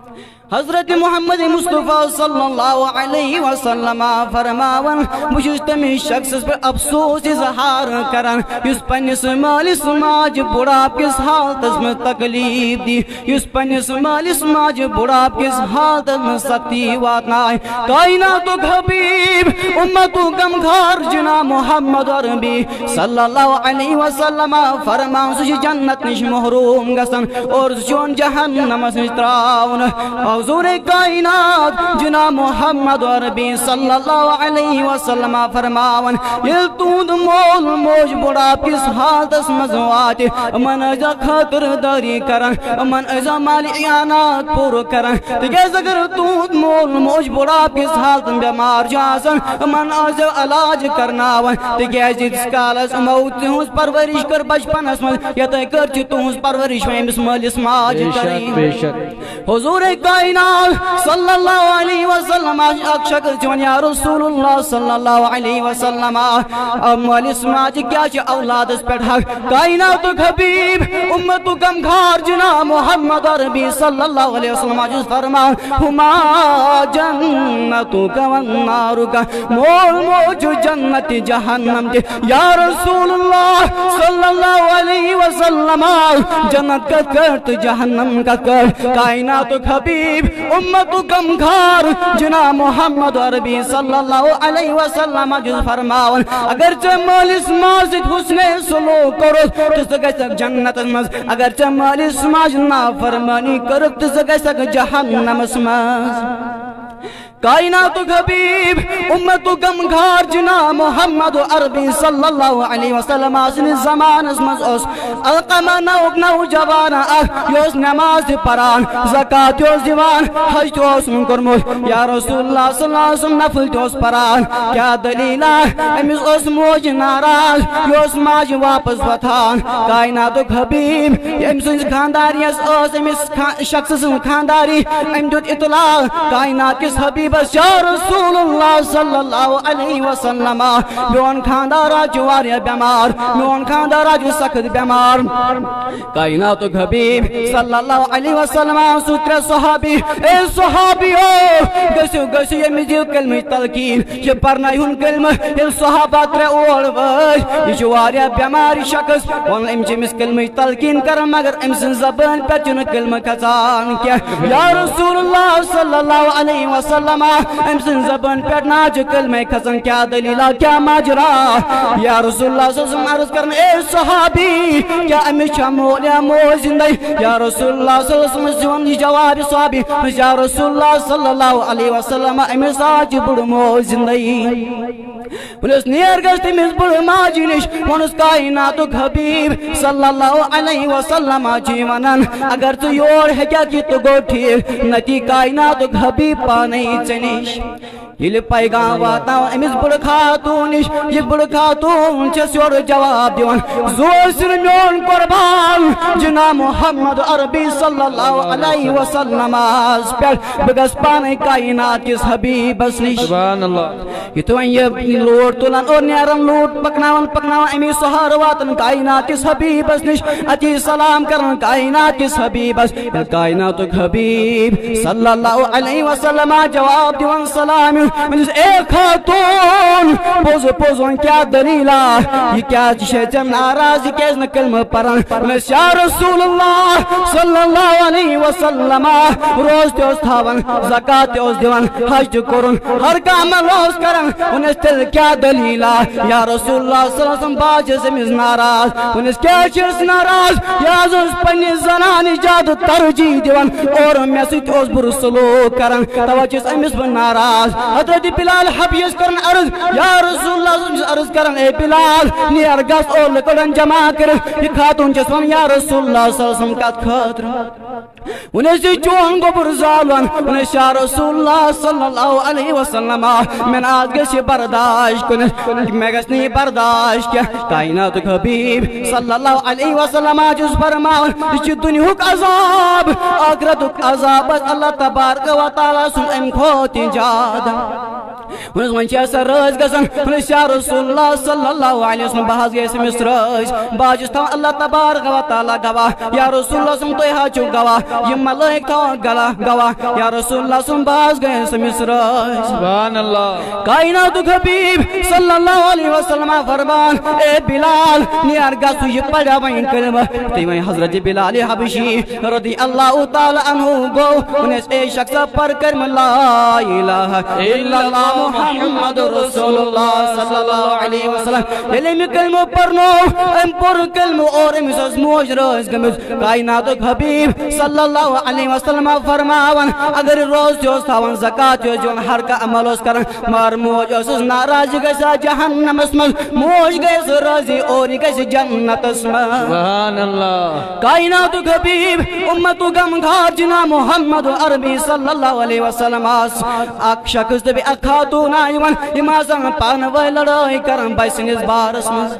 حضرت محمد مصطفیٰ صلی اللہ علیہ وسلم فرماون مجھوش تمہیں شخص پر افسوس اظہار کرن یس پنس مالی سماج بڑھاپ کس حالت میں تکلیف دی یس پنس مالی سماج بڑھاپ کس حالت میں سختی واتنائے کائنات حبیب امتو غمخوار جناب محمد عربی صلی اللہ علیہ وسلم فرمان سوچ جنت نش محروم گسن اور سوچ جہنم سے تراون حضور کائنات جناب محمد عربی صلی اللہ علیہ وسلم فرماون یہ تود مول موج بڑا کس حالت مزوات من ازا خاطر داری کرن من ازا مالی اعانات پور کرن تیز اگر تود مول موج بڑا کس حالت بیمار جاسن من ازا علاج کرناون تیز اس کالس موت ہونس پرورش کر بچپن اسمت یا تے کرچ تونس پرورش میں مالی سماج کریں حضور کائنات صلی اللہ علیہ وسلم اک شخص چون یا رسول اللہ صلی اللہ علیہ وسلم مالی سماج کیا چھ اولاد اس پیٹ حق کائنات حبیب امت غمخوار جناب محمد عربی صلی اللہ علیہ وسلم جس فرمان ہما جنتک والنارک مول موج جنت جہنم یا رسول اللہ صلی اللہ علیہ وسلم جنت کا کرت جہنم کا کرت کائنات حبیب امت غمخوار جناب محمد عربی صلی اللہ علیہ وسلم جس فرماون اگرچہ مالی سماج حسن سلوک کرو تو سکے سک جنت مز اگرچہ مالی سماج نافرمانی کرو تو سکے سک جہنم مز کائنات حبیب امت غمخوار جناب محمد عربی صلی اللہ علیہ وسلم اسن زمان اسمز اس القمہ نو جوان یوس نماز پران زکاة یوس دیوان حج توس کرمت یا رسول اللہ صلی اللہ علیہ وسلم نفل توس پران کیا دلیلہ امس اس موج ناراض یوس ماج واپس وطان کائنات حبیب امس خانداری امس شخص سن خانداری ام دیت اطلاع کائنات کس حبیب بس یا رسول اللہ صلی اللہ علیہ وسلم میون خاندارا جواریا بیمار میون خاندارا جو سخت بیمار کائنات حبیب صلی اللہ علیہ وسلم ستر صحابی اے صحابیو گسو گسو یہ مجھے کلمہ تلقین یہ پرنا ہن کلمہ یہ صحابہ ترے اور وش یہ جواریا بیمار شخص ون ام جمس کلمہ تلقین کر مگر ام سن زبان پر چن کلمہ کھان کیا یا رسول اللہ صلی اللہ علیہ وسلم ام سن زبان پر ناج کلمہ کھسن کیا دلیلہ کیا ماجرا یا رسول اللہ صلی اللہ علیہ وسلم عرض کرن اے صحابی کیا امیشہ مولیا مو زندگی یا رسول اللہ صلی اللہ علیہ وسلم جواب صحابی یا رسول اللہ صلی اللہ علیہ وسلم امیس آج بڑھ مو زندگی ونس نیر گشتی مز بڑھ ماجی نش ونس کائنات حبیب صلی اللہ علیہ وسلم جیونن اگر تو یور ہے کیا کی تو گو ٹھیک نتی کائنات حبیب پانی چنیش یہ پیغام واتا امس بڑ خاتون نش یہ بڑ خاتون چھس یور جواب دیوان زوسر میون قربان جناب محمد عربی صلی اللہ علیہ وسلم آز پیٹ بگس پانے کائنات کس حبیبس نش سبحان اللہ یہ تو یہ لوٹ تلن اور نیرن لوٹ پکناون امی سہار واتن کائنات کس حبیبس نش اتی سلام کرن کائنات کس حبیبس کائنات حبیب صلی اللہ علیہ وسلم جواب دیوان سلام اے خاتون پوز پوزون کیا دلیلہ یہ کیا شیطان ناراض یہ کیس نکلم پرن یا رسول اللہ صلی اللہ علیہ وسلم روز تے اس تھاون زکاة تے اس دیوان حج کرن ہر کام روز کرن انس تل کیا دلیلہ یا رسول اللہ صلی اللہ علیہ وسلم باج سمیز ناراض انس کیا چیز ناراض یا اس پنی زنان جاد ترجیح دیوان اور میں سیت اس بر سلوک کرن توجیز امیس بن ناراض حضرت بلال حبیز کرن عرض یا رسول اللہ عرض کرن اے بلال نیر گس اور لکڑن جمع کرن یہ خاتون جسون یا رسول اللہ صلی اللہ علیہ وسلم کات خاطر انہیں سے چون کو برزالوان انہیں یا رسول اللہ صلی اللہ علیہ وسلم میں آج گشی برداشت کنن میں گس نہیں برداشت کیا کائنات حبیب صلی اللہ علیہ وسلم جس فرماون یہ دنیاک عذاب آخرتک عذاب اللہ تبارک و تعالی سن ام کھوتی جادا انہیں من چیز رز گسن انہیں یا رسول اللہ صلی اللہ علیہ وسلم بہاز گئے سمیس رز باجس تھا اللہ تبارک و تعالی گواہ یا رسول اللہ سم تو ہاچو گواہ یہ ملائک تھا گلا گواہ یا رسول اللہ سم بہاز گئے سمیس رز سبحان اللہ کائنات حبیب صلی اللہ علیہ وسلم فرمان اے بلال نیار گسو یہ پڑا بین کلمہ تیویں حضرت بلال حبشی رضی اللہ تعالی عنہ گو انہیں اے شخص پر کرم لا الہ الا اللہ محمد رسول اللہ صلی اللہ علیہ وسلم یلی میں کلمہ پرنو ام پر کلمہ اور ام سوز موج روز گمز کائنات حبیب صلی اللہ علیہ وسلم فرماون اگر روز جوز تھاون زکاة جوز جون ہر کا عمل اس کرن مار موج اس ناراض گیسا جہنم اسمز موج گیس رازی اور گیس جنت اسمز سبحان اللہ کائنات حبیب امت غم گھار جنا محمد عربی صلی اللہ علیہ وسلم اک شخص بھی اخاتون آئیوان امازن پان وی لڑائی کرن بیسنیز بارس مز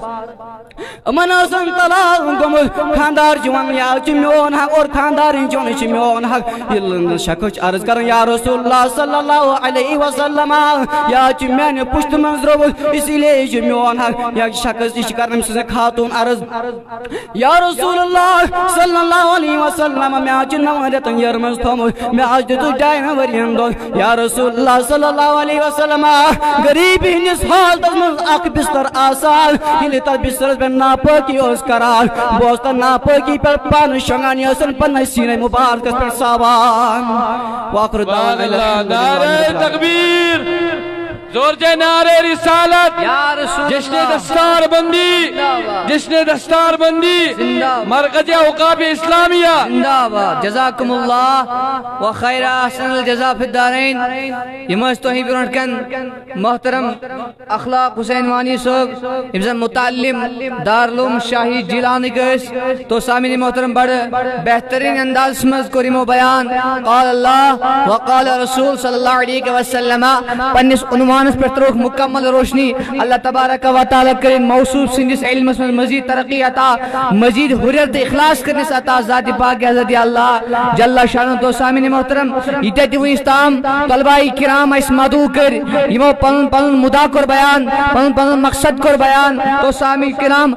مناسن طلاق گمز خاندار جوان یا چمیون حق اور خاندار جون چمیون حق یہ شخص عرض کرن یا رسول اللہ صلی اللہ علیہ وسلم یا چمین پشت منز رو اسی لئے چمیون حق یا شخص اش کرن سے خاتون عرض یا رسول اللہ صلی اللہ علیہ وسلم میں آج نوارتن یرمز تھوم میں آج دیتو جائن ورین دون یا رسول اللہ صلی اللہ علیہ وسلم غریبی ہنس حال تزمز اک بستر آسان ہلی تر بستر پر ناپاکی اس کران بوستا ناپاکی پر پان شنگانی اسن پر نسین مبارک پر سابان واقر دعوان اللہ نعرہ تکبیر زور جے نعرہ رسالت جس نے دستار بندی جس نے دستار بندی مرکز اوقاف اسلامیہ زندہ جزاکم اللہ و خیر احسن الجزا فی الدارین یہ مستوحی برنٹکن محترم اخلاق حسین وانی صاحب ابزن متعلم دارالعلوم شاہی جیلانی گئس تو سامین محترم بڑھ بہترین انداز سمجھ کو ریمو بیان قال اللہ وقال رسول صلی اللہ علیہ وسلم پنس عنوان پر تروک مکمل روشنی اللہ تبارک و تعالی کریم موصوف سنجس علم میں مزید ترقی عطا مزید حریت اخلاص کرنے سے عطا ذات پاک حضرت اللہ جل شان تو سامعین محترم یہ تے اسلام طلبہ کرام اس مدعو کر یہ پن مدعا کر بیان پن مقصد کر بیان تو سامعین کرام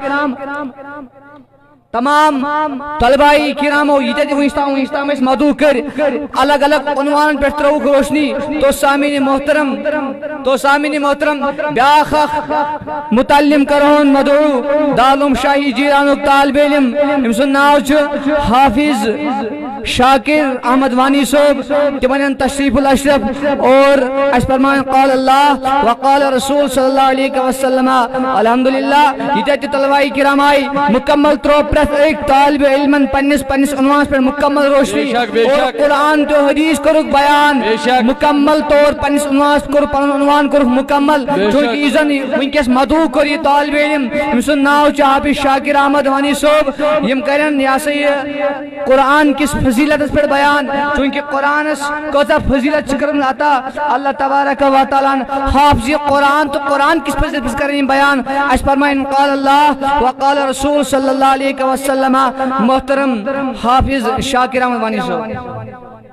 تمام طلبہ کرامو یہ تے اسلام اس مدعو کر الگ الگ عنوان پر تروک روشنی تو سامعین محترم بیاخ متعلم کرون مدعو دارالعلوم شاہی جیلانک طالب علم امسن ناو چھ حافظ شاکر احمد وانی صاحب تمن تشریف الاشرف اور اس فرمان قال اللہ وقال رسول صلی اللہ علیہ وسلم الحمدللہ یہ تے طلبہ کرام آئی مکمل طور پر ایک طالب علم پنس عنوان پر مکمل روشنی اور قرآن تو حدیث کرک بیان مکمل طور پنس عنوان کرک مکمل چونکہ ازن ونکس مدعو کر یہ طالب علم امسن ناو چھ حافظ شاکر احمد وانی صاحب یم کرن یا سے قرآن کس فضیلت پر بیان چونکہ قرآن کوتا فضیلت کرن عطا اللہ تبارک و تعالی حافظ قرآن تو قرآن کس فضیلت کریں بیان اس فرمائیں قال اللہ وقال رسول صلی اللہ علیہ وسلم محترم حافظ شاکر احمد وانی صاحب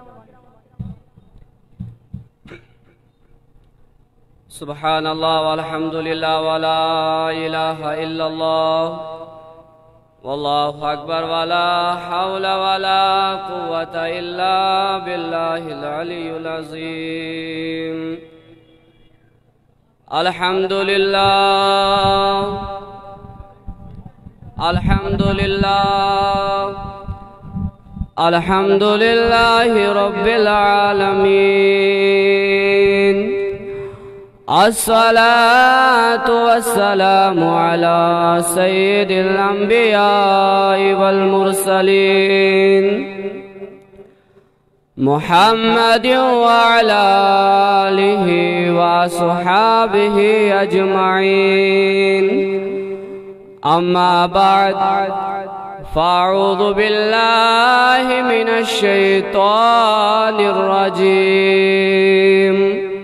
سبحان اللہ والحمد للہ ولا الہ الا اللہ واللہ اکبر ولا حول ولا قوة الا باللہ العلی العظیم الحمد للہ الحمد للہ الحمد للہ رب العالمین الصلاة والسلام على سيد الأنبياء والمرسلين محمد وعلى آله وصحابه أجمعين أما بعد فأعوذ بالله من الشيطان الرجيم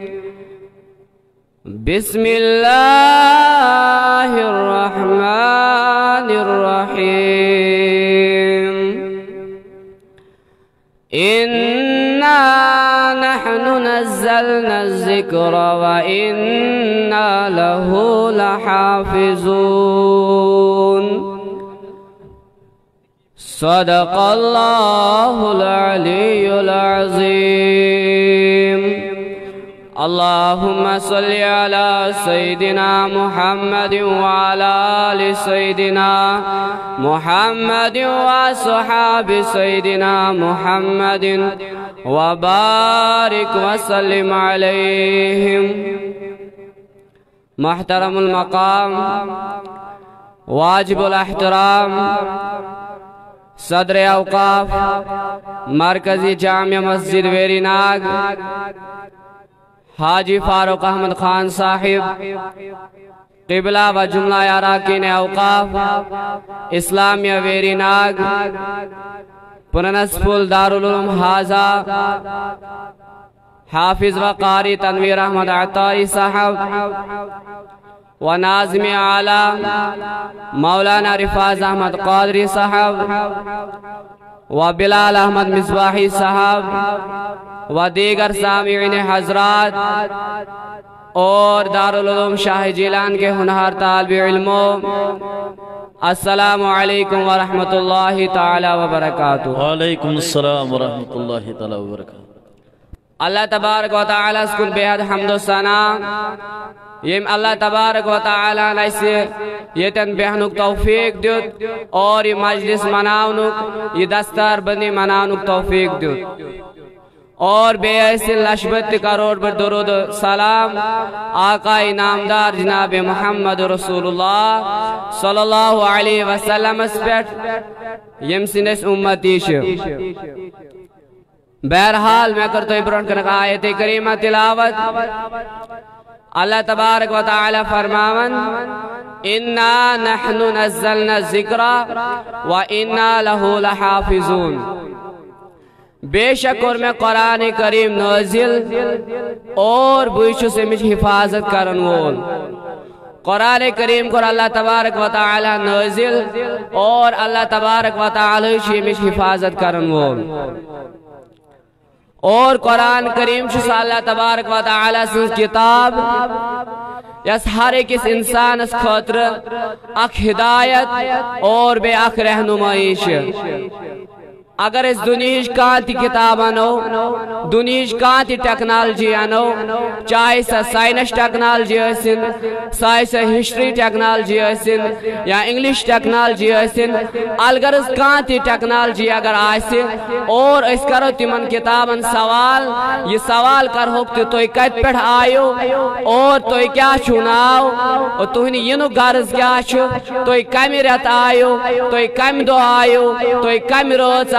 بسم الله الرحمن الرحيم إنا نحن نزلنا الذكر وإنا له لحافظون صدق الله العلي العظيم اللهم صل على سيدنا محمد وعلى آل سيدنا محمد وصحاب سيدنا محمد وبارك وسلم عليهم محترم المقام واجب الاحترام صدر اوقاف مرکزی جامع مسجد ویری ناگ حاجی فاروق احمد خان صاحب قبلہ و جملہ اراکین اوقاف اسلامیہ ویری ناگ پرنسپل دارالعلوم حاضہ حافظ و قاری تنویر احمد عطائی صاحب و ناظم اعلیٰ مولانا رفاظ احمد قادری صاحب و بلال احمد مصباحی صاحب و دیگر سامعین حضرات اور دارالعلوم شاہ جیلان کے ہونہار طالب علموں السلام علیکم ورحمۃ اللہ تعالی وبرکاتہ وعلیکم السلام ورحمۃ اللہ تعالی وبرکاتہ اللہ تبارک و تعالی اسکن بہت حمد و ثنا یم اللہ تبارک و تعالی نے یتن بہنک توفیق دیت اور یہ مجلس مناونک یہ دستار بندی مناونک توفیق دیت اور بے ایسی لشبت کروڑ پر درود سلام آقا نامدار جناب محمد رسول اللہ صلی اللہ علیہ وسلم اسپیٹ یم سنس امتی شو بہرحال میں کرتا برون کنک آیت کریمہ تلاوت اللہ تبارک و تعالی فرماون انا نحن نزلنا الذکر و انا له لحافظون بے شک اور میں قرآن کریم نازل اور بوشو سے مجھ حفاظت کرن وول قرآن کریم کو اللہ تبارک و تعالی نازل اور اللہ تبارک و تعالی سے مجھ حفاظت کرن وول اور قرآن کریم شسا اللہ تبارک و تعالی سے کتاب یس ہر ایک اس انسان اس خاطر اک ہدایت اور بے اک رہنمائش اگر اس دنیش کانتی کتاب انو دنیش کانتی ٹیکنالوجی انو چاہے سا سائنس ٹیکنالوجی ایسن چاہے سا ہسٹری ٹیکنالوجی ایسن یا انگلش ٹیکنالوجی ایسن اگر اس کانتی ٹیکنالوجی اگر آئیسن اور اس کرو تمن کتابن سوال یہ سوال کر ہوکتے توی کت پیٹھ آئیو اور توی کیا چھوناو اور توہنی ینو غرض کیا چھو توی کمی رت آئیو توی کم دو آئیو توی کمی روز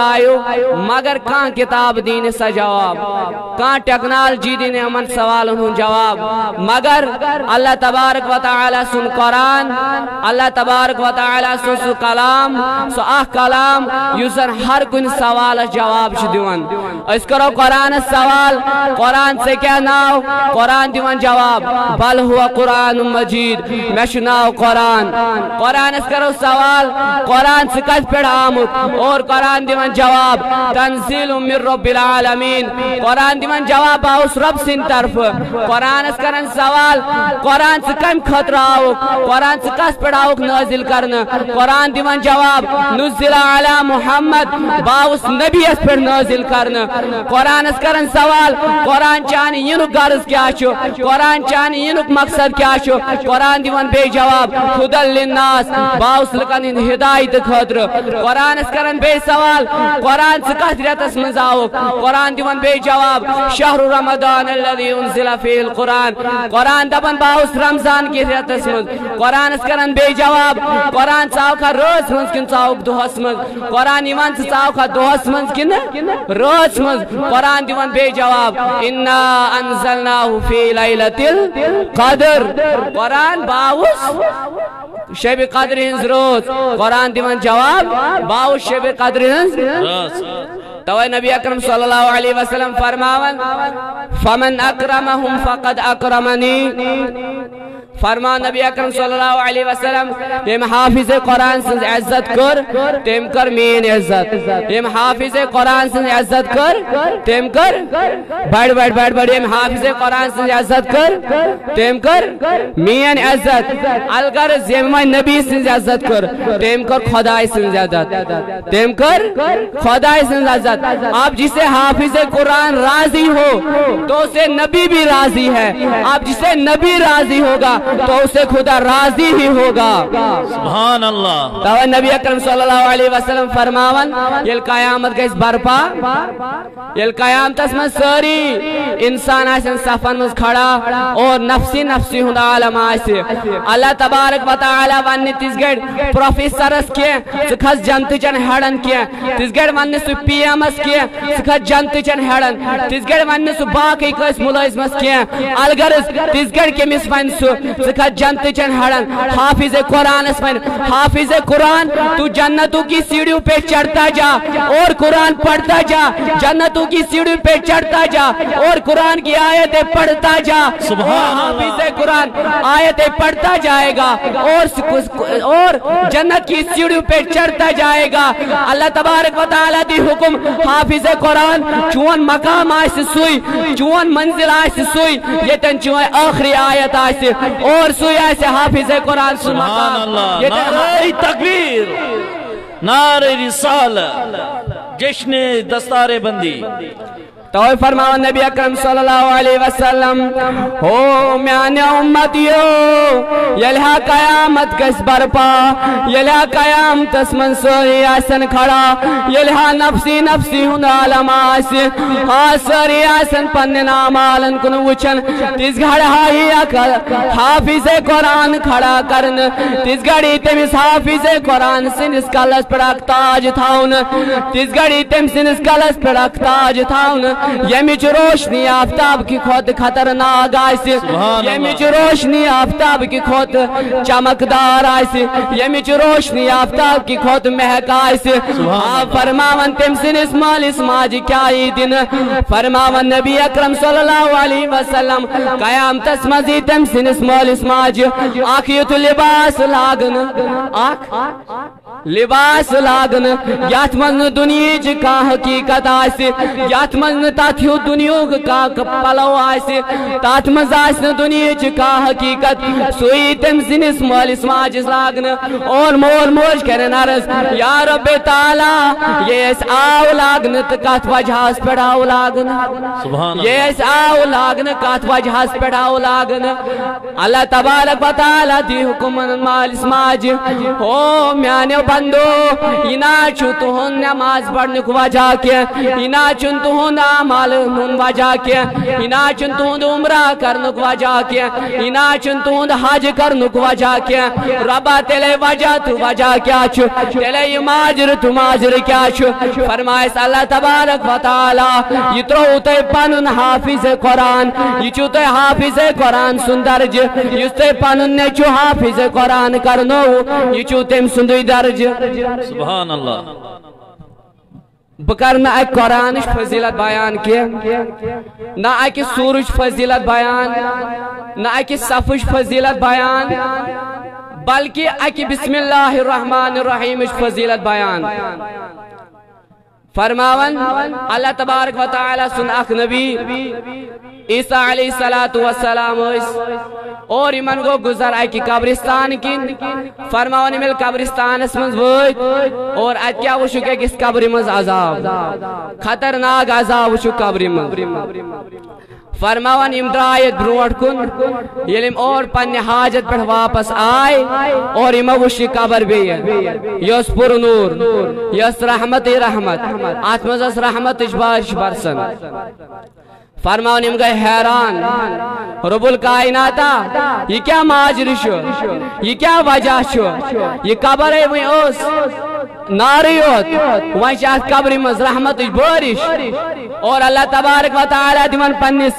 आयो मगर कां किताब दीन सा जवाब कां टेक्नोलॉजी दीन अमन सवाल जवाब मगर अल्लाह तबारक व तआला सुन कुरान अल्लाह तबारक व तआला सुन कलाम सो कलाम युसन हर कुन सवाल जवाब दिवन अस करो कुरान सवाल कुरान से क्या नाव कुरान दिवन जवाब बल हुआ कुरान मजीद मैं नाव कुरान कुरान करो सवाल कुरान से कस पे आमुत और कुरान दिवन जवाब तंजील मिर रब्बिल आलमीन कुरान दिवन जवाब उस रब सिन तरफ कुरान करन सवाल कुरान से कम खतरा आओ कुरान से कस पे नाजिल करना कुरान दिवन जवाब नुज़िला अला मुहम्मद बाउस नबी पे नाजिल करना कुरान करन सवाल कुरान चान यनुक गर्ज क्या छु कुरान चान यनुक मकसद क्या छु कुरान दिवन बे जवाब हुदल लिन्नास बाउस लकन हिदायत खतर कुरान करन बे सवाल कुरान से कस रेतस मज आओ कुरान दिवन बे जवाब शहरु रमदान अल्लज़ी उन्ज़िला फ़ीहिल कुरान कुरान दबन बाउस रमजान की रेतस मज कुरान करन बे जवाब कुरान चावखा रोज मज किन चावक दोहस मज कुरान इमान से चावखा दोहस मज किन रोज मज कुरान दिवन बे जवाब इन्ना अंज़लनाहु फ़ी लैलतिल क़द्र कुरान बाउस शब क़द्र हिंज रोज कुरान दिवन जवाब बाउस शब क़द्र हिंज रोज तवे नबी अकरम सल्लल्लाहु अलैहि वसल्लम फरमावन फमन अकरमहुम फक़द अकरमनी फरमा नबी अकरम सल्लल्लाहु अलैहि वसल्लम यम हाफिज कुरान से इज्जत कर तेम कर मीन इज्जत यम हाफिज कुरान से इज्जत कर तेम कर बढ़ यम हाफिज कुरान से इज्जत कर तेम कर मीन इज्जत अलगर यम नबी से इज्जत कर तेम कर खुदा से इज्जत तेम कर खुदा से इज्जत आप जिसे हाफिज कुरान राजी हो तो उसे नबी भी राजी है आप जिसे नबी राजी होगा तो उसे खुदा राजी ही होगा सुभान अल्लाह तब नबी अकरम सल्लल्लाहु अलैहि वसल्लम फरमावन यल क़यामत गइस बरपा यल क़यामतस में सारी इंसान आसन सफन में खड़ा और नफ्सी नफ्सी हुंदा आलम आसे अल्लाह तबारक व तआला वन तिसगड प्रोफेसरस के खस जनत चन हडन के तिसगड वन सु पीएमएस के खस जनत चन हडन तिसगड वन सु बाकी कस मुलाजिमस के अलगरस तिसगड के मिस वन सु जन्नत चन हड़न हाफिज कुरान हाफिज कुरान तू जन्नतों की सीढ़ियों पे चढ़ता जा और कुरान पढ़ता जा जन्नतों की सीढ़ियों पे चढ़ता जा और कुरान की आयतें पढ़ता जा सुभान हाफिज कुरान आयतें पढ़ता जाएगा और जन्नत की सीढ़ियों पे चढ़ता जाएगा अल्लाह तबारक व तआला दी हुक्म हाफिज कुरान चोन मकाम आस सुई चोन मंजिल आस सुई यतन चोन आखिरी आयत आस और सुया से हाफिज कुरान सुभान अल्लाह नारे तकबीर नारे रिसालत जश्न दस्तारे बंदी तो फरमाओ नबी अकरम सल्लल्लाहु अलैहि वसल्लम हो म्याने उम्मतियो यलहा कयामत कस बरपा यलहा कयामत तस्मन सोई आसन खड़ा यलहा नफ्सी नफ्सी हुन आलमास हासरी आसन पन्ने नामालन कुन वचन तिस घड़ा ही हाफिज कुरान खड़ा करन तिस घड़ी तेमिस हाफिज कुरान सिनिस कलस पड़क ताज थाउन तिस घड़ी तेम सिनिस कलस पड़क ताज थाउन यमिच रोशनी आफ्ताब की खुद खतरनाक आसे यमिच रोशनी आफ्ताब की खुद चमकदार आसे यमिच रोशनी आफ्ताब की खुद महक आसे आप फरमावन तेम सिन इस्माल इस्माज क्या ही दिन फरमावन नबी अकरम सल्लल्लाहु अलैहि वसल्लम कयाम तस्मजी तेम सिन इस्माल इस्माज आखियत लिबास लागन आख लिबास लागन यात मन दुनिया का हकीकत आसे यात मन ताथियो दुनिया का पलो आसे तात मज आसे दुनिया का हकीकत सोई तम सिनिस मालिस माज लागन और मोर मोज करन अर्ज या रब ताला ये आव लागन त कत वजहस पे आव लागन सुभान ये आव लागन कत वजहस पे आव लागन अल्लाह तबारक व तआला दी हुक्म मालिस माज हो म्याने بندو یہ نا چھو تہن نماز پڑھنک وجہ کی یہ نا چھن تہن اعمال ہن وجہ کی یہ نا چھن تہن عمرہ کرنک وجہ کی یہ نا چھن تہن حج کرنک وجہ کی ربا تیلے وجہ تو وجہ کیا چھو تیلے یہ ماجر تو ماجر کیا چھو فرمائے اللہ تبارک و تعالی یہ ترو تے پنن حافظ قرآن یہ چھو تے حافظ قرآن سندرج یہ تے پنن نے چھو حافظ قرآن کرنو یہ چھو تیم سندوی درج سبحان اللہ بکر نہ ایک قرآن فضیلت بیان کیا نہ ایک سورج فضیلت بیان نہ ایک صفش فضیلت بیان بلکہ ایک بسم اللہ الرحمن الرحیم فضیلت بیان فرماون اللہ تبارک و تعالی سن اخ نبی عیسیٰ علیہ السلام اور ایمن گو گزر آئی کی قبرستان کی فرماون مل قبرستان اس منز وید اور ات کیا وشو کہ کس قبر منز عذاب خطرناک عذاب وشو قبر منز فرماون امدرائیت بروٹ کن یلیم اور پنی حاجت پر واپس آئے اور اما وشی قبر بھی یس پر نور یس رحمت رحمت آتمز اس رحمت اجبارش برسن فرماون ام گئے حیران رب الکائناتا یہ کیا ماجر شو یہ کیا وجہ شو یہ قبر ہے وہی اس ناریوت وہی چاہت قبر مز رحمت بارش اور اللہ تبارک و تعالی دیمان پنس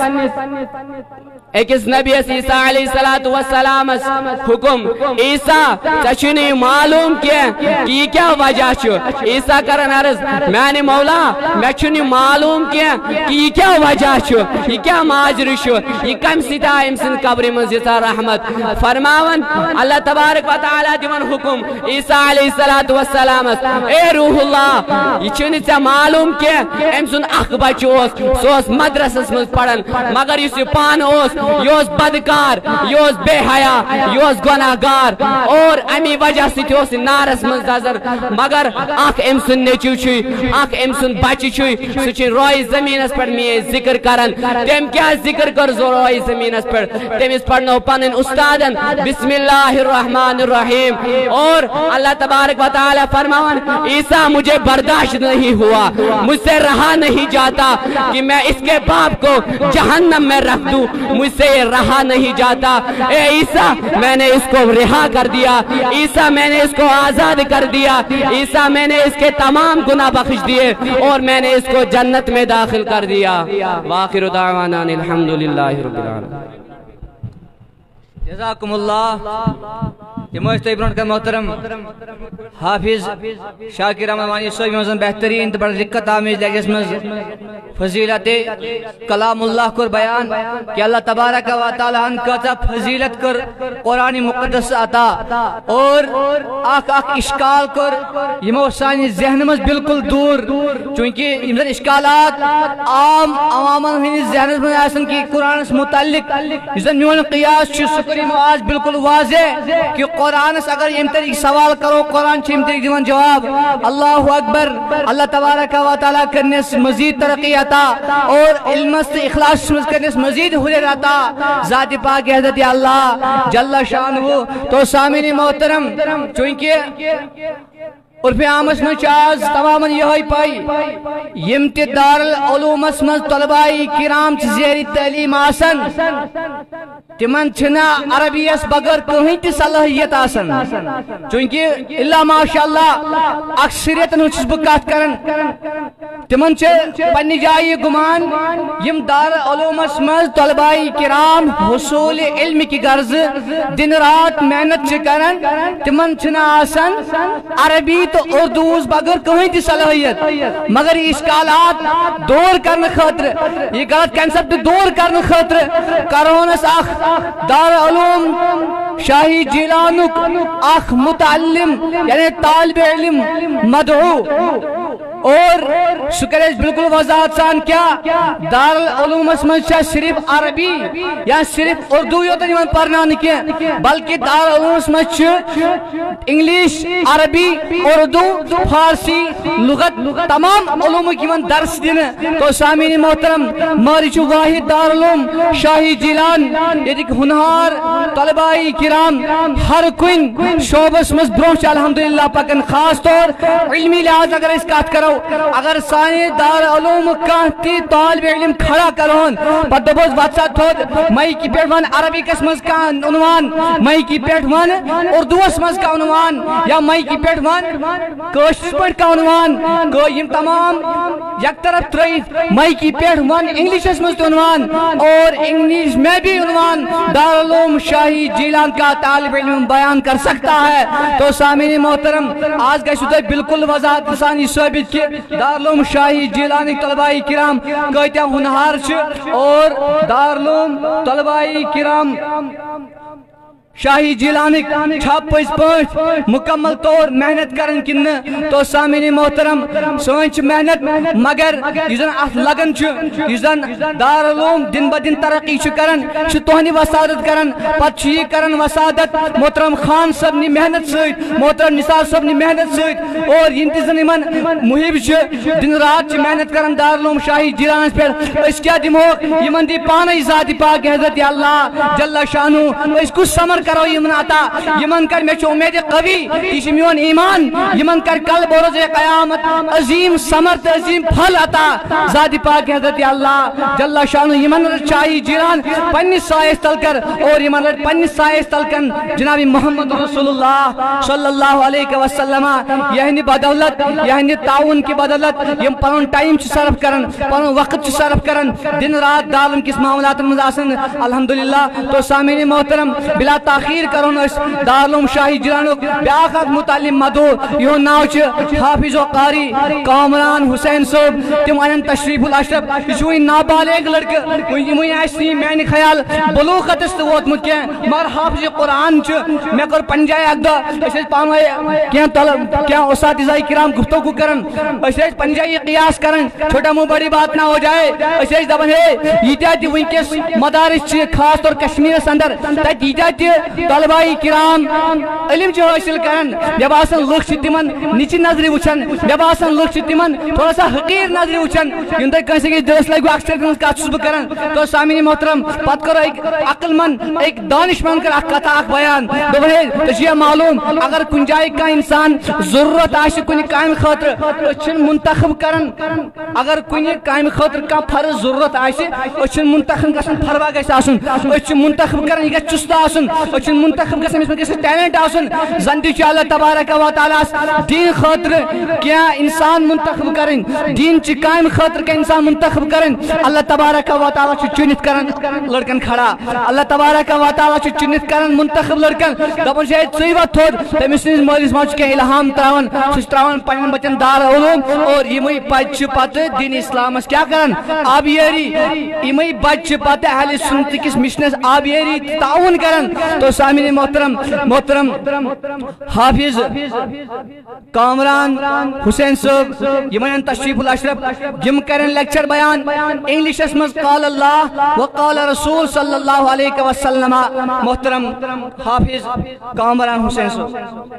ایکس نبی عیسیٰ علیہ السلام حکم عیسیٰ چچنی معلوم کیا کہ یہ کیا وجہ چھو عیسیٰ کرن عرض میں مولا میں چنی معلوم کیا کہ یہ کیا وجہ چھو یہ کیا ماجر چھو یہ کم سیتا امسن قبر منزیتا رحمت فرماون اللہ تبارک و تعالی دیون حکم عیسیٰ علیہ السلام اے روح اللہ یہ چنی تا معلوم کیا امسن اخ بچوس سوس مدرسس من پڑھن مگر یہ پان اوس یوز بدکار یوز بے حیا یوز گناہگار اور امی وجہ سے تیوس نارس منزدر مگر اخ امسن نیچو چھوئی اخ امسن بچی چھوئی سوچی روئی زمینس پر میں ذکر کرن تیم کیا ذکر کر زو روئی زمینس پر تیم اس پڑھنو پنن استادن بسم اللہ الرحمن الرحیم اور اللہ تبارک و تعالی فرماون عیسیٰ مجھے برداشت نہیں ہوا مجھ سے رہا نہیں جاتا کہ میں اس کے باپ کو جہنم میں رکھ دوں مجھ سے رہا نہیں جاتا اے عیسیٰ میں نے اس کو رہا کر دیا عیسیٰ میں نے اس کو آزاد کر دیا عیسیٰ میں نے اس کے تمام گناہ بخش دیے اور میں نے اس کو جنت میں داخل کر دیا وآخر دعوانا الحمدللہ رب العالمین جزاکم اللہ یہ موجود ابرون کا محترم حافظ شاکر احمد وانی صوبی مزن بہترین تو بڑا دقت آمیز لگس مز فضیلت کلام اللہ کر بیان کہ اللہ تبارک و تعالی ان کا فضیلت کر قرآن مقدس عطا اور آخ اشکال کر یہ موسانی ذہن مز بالکل دور چونکہ یہ اشکالات عام عوامن ہی ذہن میں آسن کی قرآن سے متعلق یہ میون قیاس چھ سکری آج بالکل واضح کہ قرآن سے اگر یہ طریق سوال کرو قرآن چھ طریق دیوان جواب اللہ اکبر اللہ تبارک و تعالی کرنے سے مزید ترقی عطا اور علم سے اخلاص کرنے سے مزید حلر عطا ذات پاک حضرت اللہ جل شانہ تو سامعین محترم چونکہ عرف عامس میں چاز تماما یہ پائی یمت دار العلوم اسمز طلبائی کرام زیر تعلیم آسن تمن چھنا عربی اس بغیر کہیں تی صلاحیت آسن چونکہ اللہ ماشاءاللہ اکثریت نوچس بکات کرن تمن چھ پنی جائی گمان یم دار العلوم اسمز طلبائی کرام حصول علم کی غرض دن رات محنت چھ کرن تمن چھنا آسن عربی تو اردوز بغیر کہیں تی صلاحیت مگر یہ اشکالات دور کرنے خاطر یہ غلط کنسپٹ دور کرنے خاطر کرونس اخ دار علوم شاہی جیلانک اخ متعلم یعنی طالب علم مدعو اور سکرے بالکل وضاحت سان کیا دارالعلوم من صرف عربی یا صرف اردو یوتن پرنان کی بلکہ دارالعلوم من انگلش عربی اردو فارسی لغت تمام علوم کی درس دن تو سامعین محترم مارچ واحد دارالعلوم شاہی جیلان یہ ہنہار طلباء کرام ہر کن شعبس مز برونچ الحمدللہ پکن خاص طور علمی لحاظ اگر اس کات کرو اگر سانی دارالعلوم کانتی طالب علم کھڑا کرون پر دبوز واتسا تھود مائی کی پیٹ وان عربی کس مز کا عنوان مائی کی پیٹ وان اردو اس مز کا عنوان یا مائی کی پیٹ وان کوشش پٹ کا عنوان کو یہ تمام یک طرف ترائف مائی کی پیٹ وان انگلیش اس مز عنوان اور انگلیش میں بھی عنوان دارالعلوم شاہی جیلان کا طالب علم بیان کر سکتا ہے تو سامعین محترم آج کا شدہ بالکل وضاحت لسانی ثابت کی دارالعلوم شاہی جیلانی طلباء کرام کہتے ہیں ہنہار اور دارالعلوم طلباء کرام شاہی جیلانی چھاپ پس پانچ مکمل طور محنت کرن کن تو سامعین محترم سوچ محنت مگر یزن ات لگن یزن دارالعلوم دن بدن ترقی کرن تہنی وسادت کرن پت یہ کرن وسادت محترم خان صاحب نی محنت سیت محترم نثار صاحب نی محنت سیت اور ینتظن من محب دن رات محنت کرن دارالعلوم شاہی جیلانس پہ اس کیا دموک یمن دی پانے ذات پاک حضرت اللہ جل شانو اس کو سمر کرو یمن عطا یمن کر میں چھو امید قوی تیش میون ایمان یمن کر کل بروز قیامت عظیم سمرت عظیم پھل عطا ذات پاک حضرت اللہ جل شانو یمن شاہی جیلان پنی سائس تل کر اور یمن پنی سائس تل کر جناب محمد رسول اللہ صلی اللہ علیہ وسلم یعنی بدولت یعنی تعاون کی بدولت یم پنن ٹائم چھ صرف کرن پنن وقت چھ صرف کرن دن رات دالم کس معاملات مز آسن الحمدللہ تو سامعین محترم بلا تاخیر کرون اس دارالعلوم شاہی جیلانو بیاکھ متعلم مدو یہ ناو چھ حافظ و قاری کامران حسین صاحب تم ان تشریف الاشرف یہ نابالغ لڑکہ یہ ایسی میان خیال بلوغت است ووتمت کی مگر حافظ قرآن چھ میں کر پنجائے اگدا اس پانوے کیا اساتذہ کرام گفتگو کرن اس پنجائے قیاس کرن چھوٹا مو بڑی بات نہ ہو جائے اس دبن ہے یہ تی ونکس مدارس چھ خاص طور کشمیر اندر تت یہ طلباء کرام علم چھ حاصل کرن جب آسن لوگ چھ تمن نیچی نظری وچھن جب آسن لوگ چھ تمن تھوڑا سا حقیر نظری وچھن یم تک کنسے کی دلس لگو اکثر کنس کا چھ کرن تو سامعین محترم پت کرو ایک عقل مند ایک دانش مند کر کتھا اک بیان دوبرے تجھے معلوم اگر کن جائے کا انسان ضرورت آش کن کام خاطر اچھن منتخب کرن اگر کن کام خاطر کا فرض ضرورت آش اچھن منتخب گژھن فروا گژھِ آسن اچھن منتخب کرن یہ چست آسن اچھن منتخب گژھن اس میں گژھِ ٹیلنٹ آسن زن تہ اللہ تبارک و تعالی دین خاطر کیا انسان منتخب کرن دین چ کام خاطر کیا انسان منتخب کرن اللہ تبارک و تعالی چھ چنت کرن لڑکن کھڑا اللہ تبارک و تعالی چھ چنت کرن منتخب لڑکن دپن شاید سی وت تھود تمس مالس ماج کے الہام تراون سس تراون پنن بچن دارالعلوم اور یمے بچ پتہ دین اسلام اس کیا کرن آبیاری یمے بچ پتہ اہل سنت کس مشنس آبیاری تعاون کرن تو سامعین محترم حافظ کامران حسین صاحب یمن تشریف الاشرف یم کرن لیکچر بیان انگلش اس مز قال اللہ وقال رسول صلی اللہ علیہ وسلم محترم حافظ کامران حسین صاحب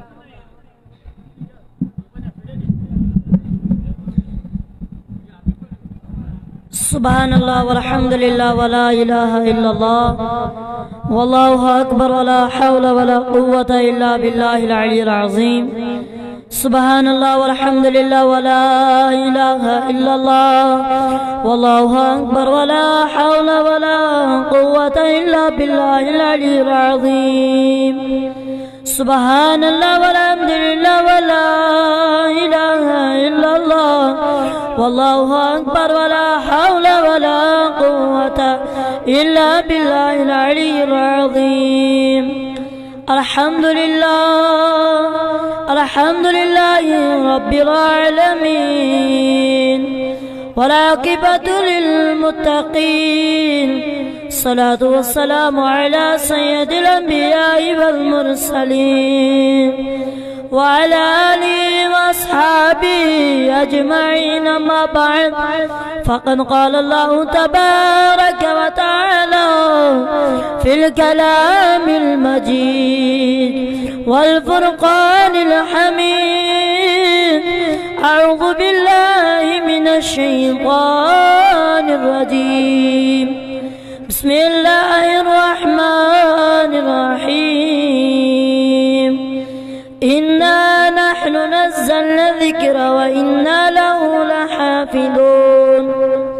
سبحان اللہ والحمد للہ ولا الہ الا اللہ واللہ اکبر ولا حول ولا قوة الا باللہ العلی العظیم سبحان اللہ والحمد للہ ولا الہ الا اللہ واللہ اکبر ولا حول ولا قوة الا باللہ العلی العظیم سبحان اللہ والحمد للہ ولا الہ الا اللہ واللہ اکبر ولا حول ولا قوة الا باللہ العلی العظیم الحمد للہ رب العالمین والعاقبۃ للمتقین الصلاة والسلام على سيد الأنبياء والمرسلين وعلى آله وأصحابه أجمعين. أما بعد، فقد قال الله تبارك وتعالى في الكلام المجيد والفرقان الحميد: أعوذ بالله من الشيطان الرجيم. بسم الله الرحمن الرحيم. إنا نحن نزلنا الذكر وإنا له لحافظون.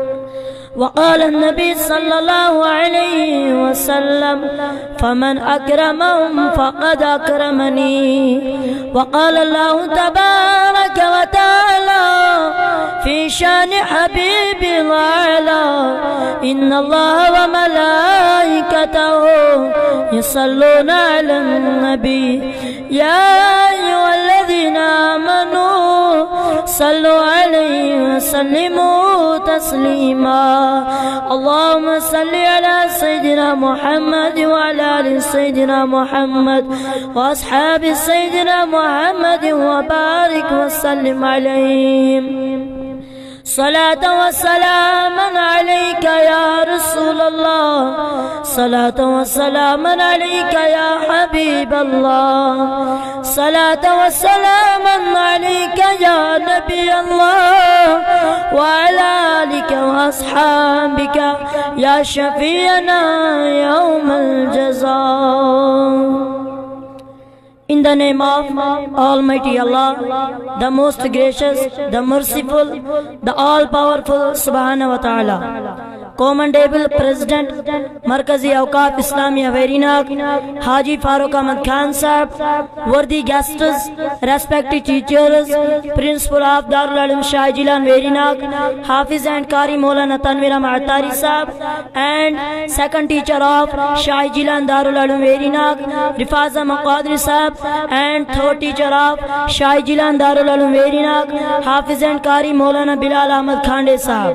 وقال النبي صلى الله عليه وسلم: فمن أكرمهم فقد أكرمني. وقال الله تبارك وتعالى في شان حبيبي الأعلى: إن الله وملائكته يصلون على النبي يا أيها الذين آمنوا صلوا عليه وسلموا تسليما. اللهم صل على سيدنا محمد وعلى آل سيدنا محمد وأصحاب سيدنا محمد وبارك وسلم عليهم. صلاة وسلاما عليك يا رسول الله، صلاة وسلاما عليك يا حبيب الله، صلاة وسلاما عليك يا نبي الله، وعلى آلك وأصحابك يا شفيعنا يوم الجزاء. In the name of Almighty Allah, the most gracious, the merciful, the all-powerful Subhanahu wa Ta'ala. Commendable President, Markazi Awqaf Islamiya Verinag, Haji Farooq Ahmad Khan Sahab, worthy guests, respected teachers, Principal of Darul Alim Shah Jilan Verinag, Hafiz and Qari Maulana Tanvir Ahmad Attari Sahab, and second teacher of Shah Jilan Darul Alim Verinag, Rifaza Ahmad Qadri Sahab, and third teacher of Shah Jilan Darul Alim Verinag, Hafiz and Qari Maulana Bilal Ahmad Khande Sahab.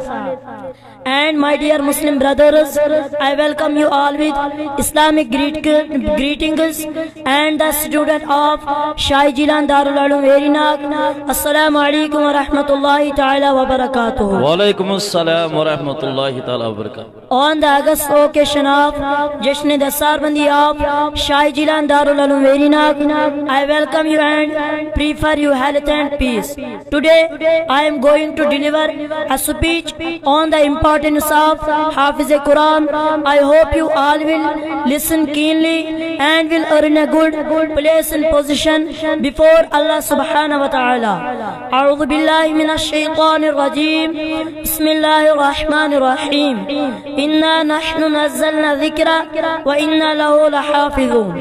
And my dear Muslim brothers, I welcome you all with Islamic greetings and the student of Shah Jilan Darul Alim Verinag. Assalamu alaikum wa rahmatullahi ta'ala wa barakatuh. Wa alaikum assalam wa rahmatullahi ta'ala wa barakatuh. On the August occasion of Jashn Dasarbandi of Shah Jilan Darul Alim Verinag, I welcome you and prefer you health and peace. Today I am going to deliver a speech on the importance of Hafiz Quran. I hope you all will listen keenly and will earn a good place and position before Allah subhanahu wa ta'ala. A'udhu billahi minash shaitanir rajim. Bismillahir rahmanir rahim. Inna nahnu nazzalna dhikra wa inna lahu lahafizun.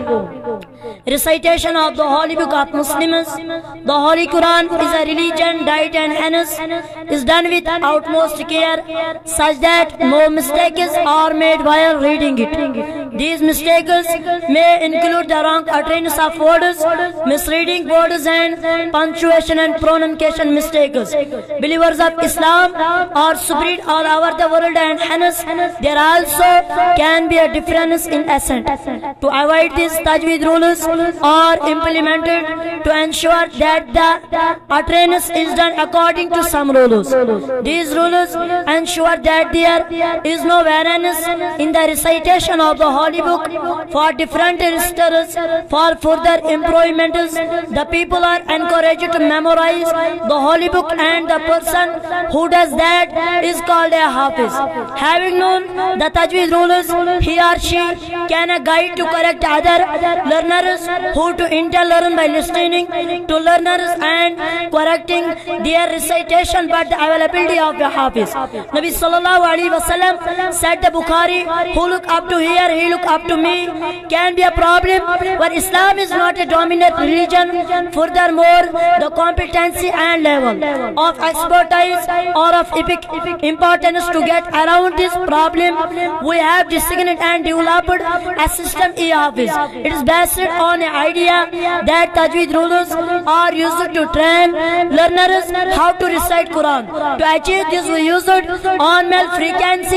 Recitation of the Holy Book of Muslims. The Holy Quran is a religion, diet and hence is done with utmost care, such that no mistakes are made while reading it. These mistakes may include the wrong utterance of words, misreading words, and punctuation and pronunciation mistakes. Believers of Islam are spread all over the world, and hence there also can be a difference in accent. To avoid these tajweed rules are implemented to ensure that the utterance is done according to some rules. These rules ensure that there is no variance in the recitation of the Holy Book for different reciters. For further improvements, the people are encouraged to memorize the Holy Book, and the person who does that is called a Hafiz. Having known the tajweed rules, he or she can guide to correct other learners who to interlearn by listening to learners and correcting their recitation by the availability of the Hafiz. Nabi sallallahu alaihi wasallam said the Bukhari, who look up to here, he look up to me, can be a problem, but Islam is not a dominant religion. Furthermore, the competency and level of expertise or of epic importance to get around this problem, we have designed and developed a system e-Hafiz. It is based on an idea that tajweed rules are used to train learners how to recite Quran. To achieve this, we used on-mail frequency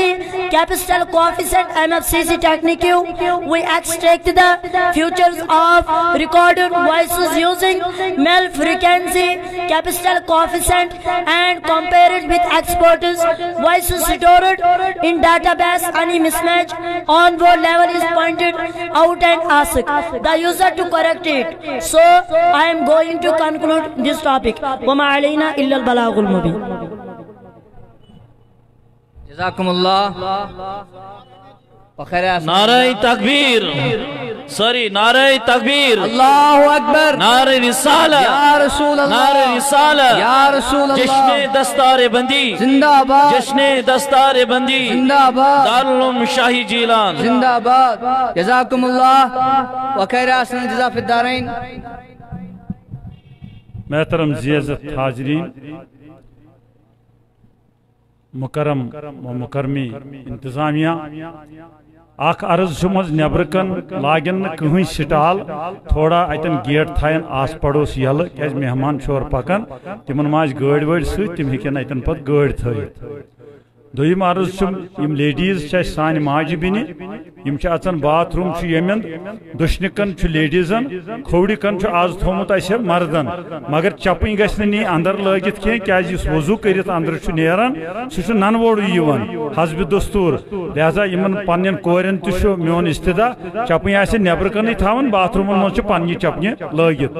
capital coefficient MFCC technique, we extract the features of recorded voices using male frequency, capital coefficient, and compare it with exported voices stored in database. Any mismatch on board level is pointed out and asked the user to correct it. So I am going to conclude this topic. وَمَا عَلَيْنَا إِلَّا الْبَلَاغُ الْمُبِينَ. جزاکمullah. نعرہ تکبیر، sorry نعرہ تکبیر، اللہ اکبر، نعرہ رسالہ یا رسول اللہ، نعرہ رسالہ یا رسول اللہ، جشن دستار بندی زندہ آباد، جشن دستار بندی زندہ آباد، دارالعلوم شاہی جیلان زندہ آباد. جزاکم اللہ وخیر احسن جزا فی الدارین. محترم زیزت حاضرین، مکرم و مکرمی انتظامیہ، اخ عرض چھمز نبرکن لاگن کہیں سٹال تھوڑا اتن گیٹ تھائن آس پڑوس یل کیاز مہمان شور پکن تمن ماج گاڑی وڑ ست تم ہیکن اتن پت گاڑی تھائت. دویم عرض چھم یم لیڈیز چھ سان ماجہ بینہ یم چھ اچن باتھ روم چھ یمن دشنکن چھ لیڈیزن کھوڑی کن چھ آز تھومت اسہ مردن مگر چپن گژھِ نی اندر لگت کی کیاز اس وضو کرت اندر چھ نیران سہ چھ نن ووڑ یوان حسب دستور. لہذا یمن پنن کورن تہ چھ میون استدا چپن آسہ نیبر کنی تھاون باتھ رومن مز چھ پنہ چپنہ لگت.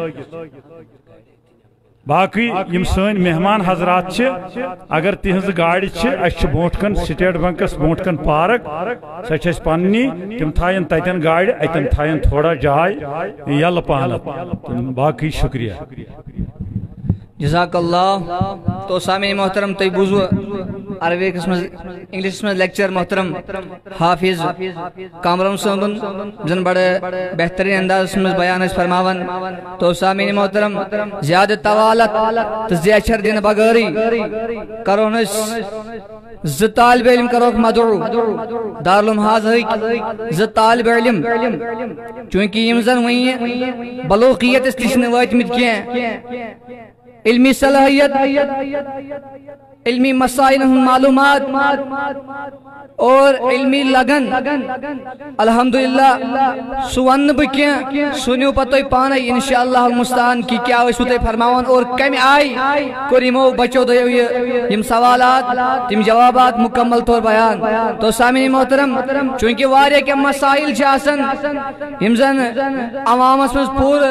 باقی یم سن مہمان حضرات چھ اگر تہذ گاڑی چھ اس بونٹ کن سٹیٹ بینکس بونٹ کن پارک سہ چھ پننی تم تھائن تتن گاڑی اتن تھائن تھوڑا جائے یل پہنت. باقی شکریہ. جزاک اللہ. تو سامعین محترم تھی بوزو عربی انگلش میں لیکچر محترم حافظ کامران صاحبن جن بڑے بہترین انداز میں بیان فرماون. تو سامعین محترم زیادہ طوالت تو زیچر دن بغیری کرونس ز طالب علم کروک مدعو دارالعلوم حاضر ز طالب علم چونکہ یم زن وہیں بلوغیت اس لیے واتمت کی علمی صلاحیت، علمی مسائل معلومات اور علمی لگن الحمدللہ سون بکیں سنیو پتوی پانے انشاءاللہ المستعان کی کیا وشو تے فرماون اور کمی آئی کریمو بچو دیو یم سوالات تم جوابات مکمل طور بیان. تو سامعین محترم چونکہ وارے کے مسائل چاسن یم زن عوام اسمز پور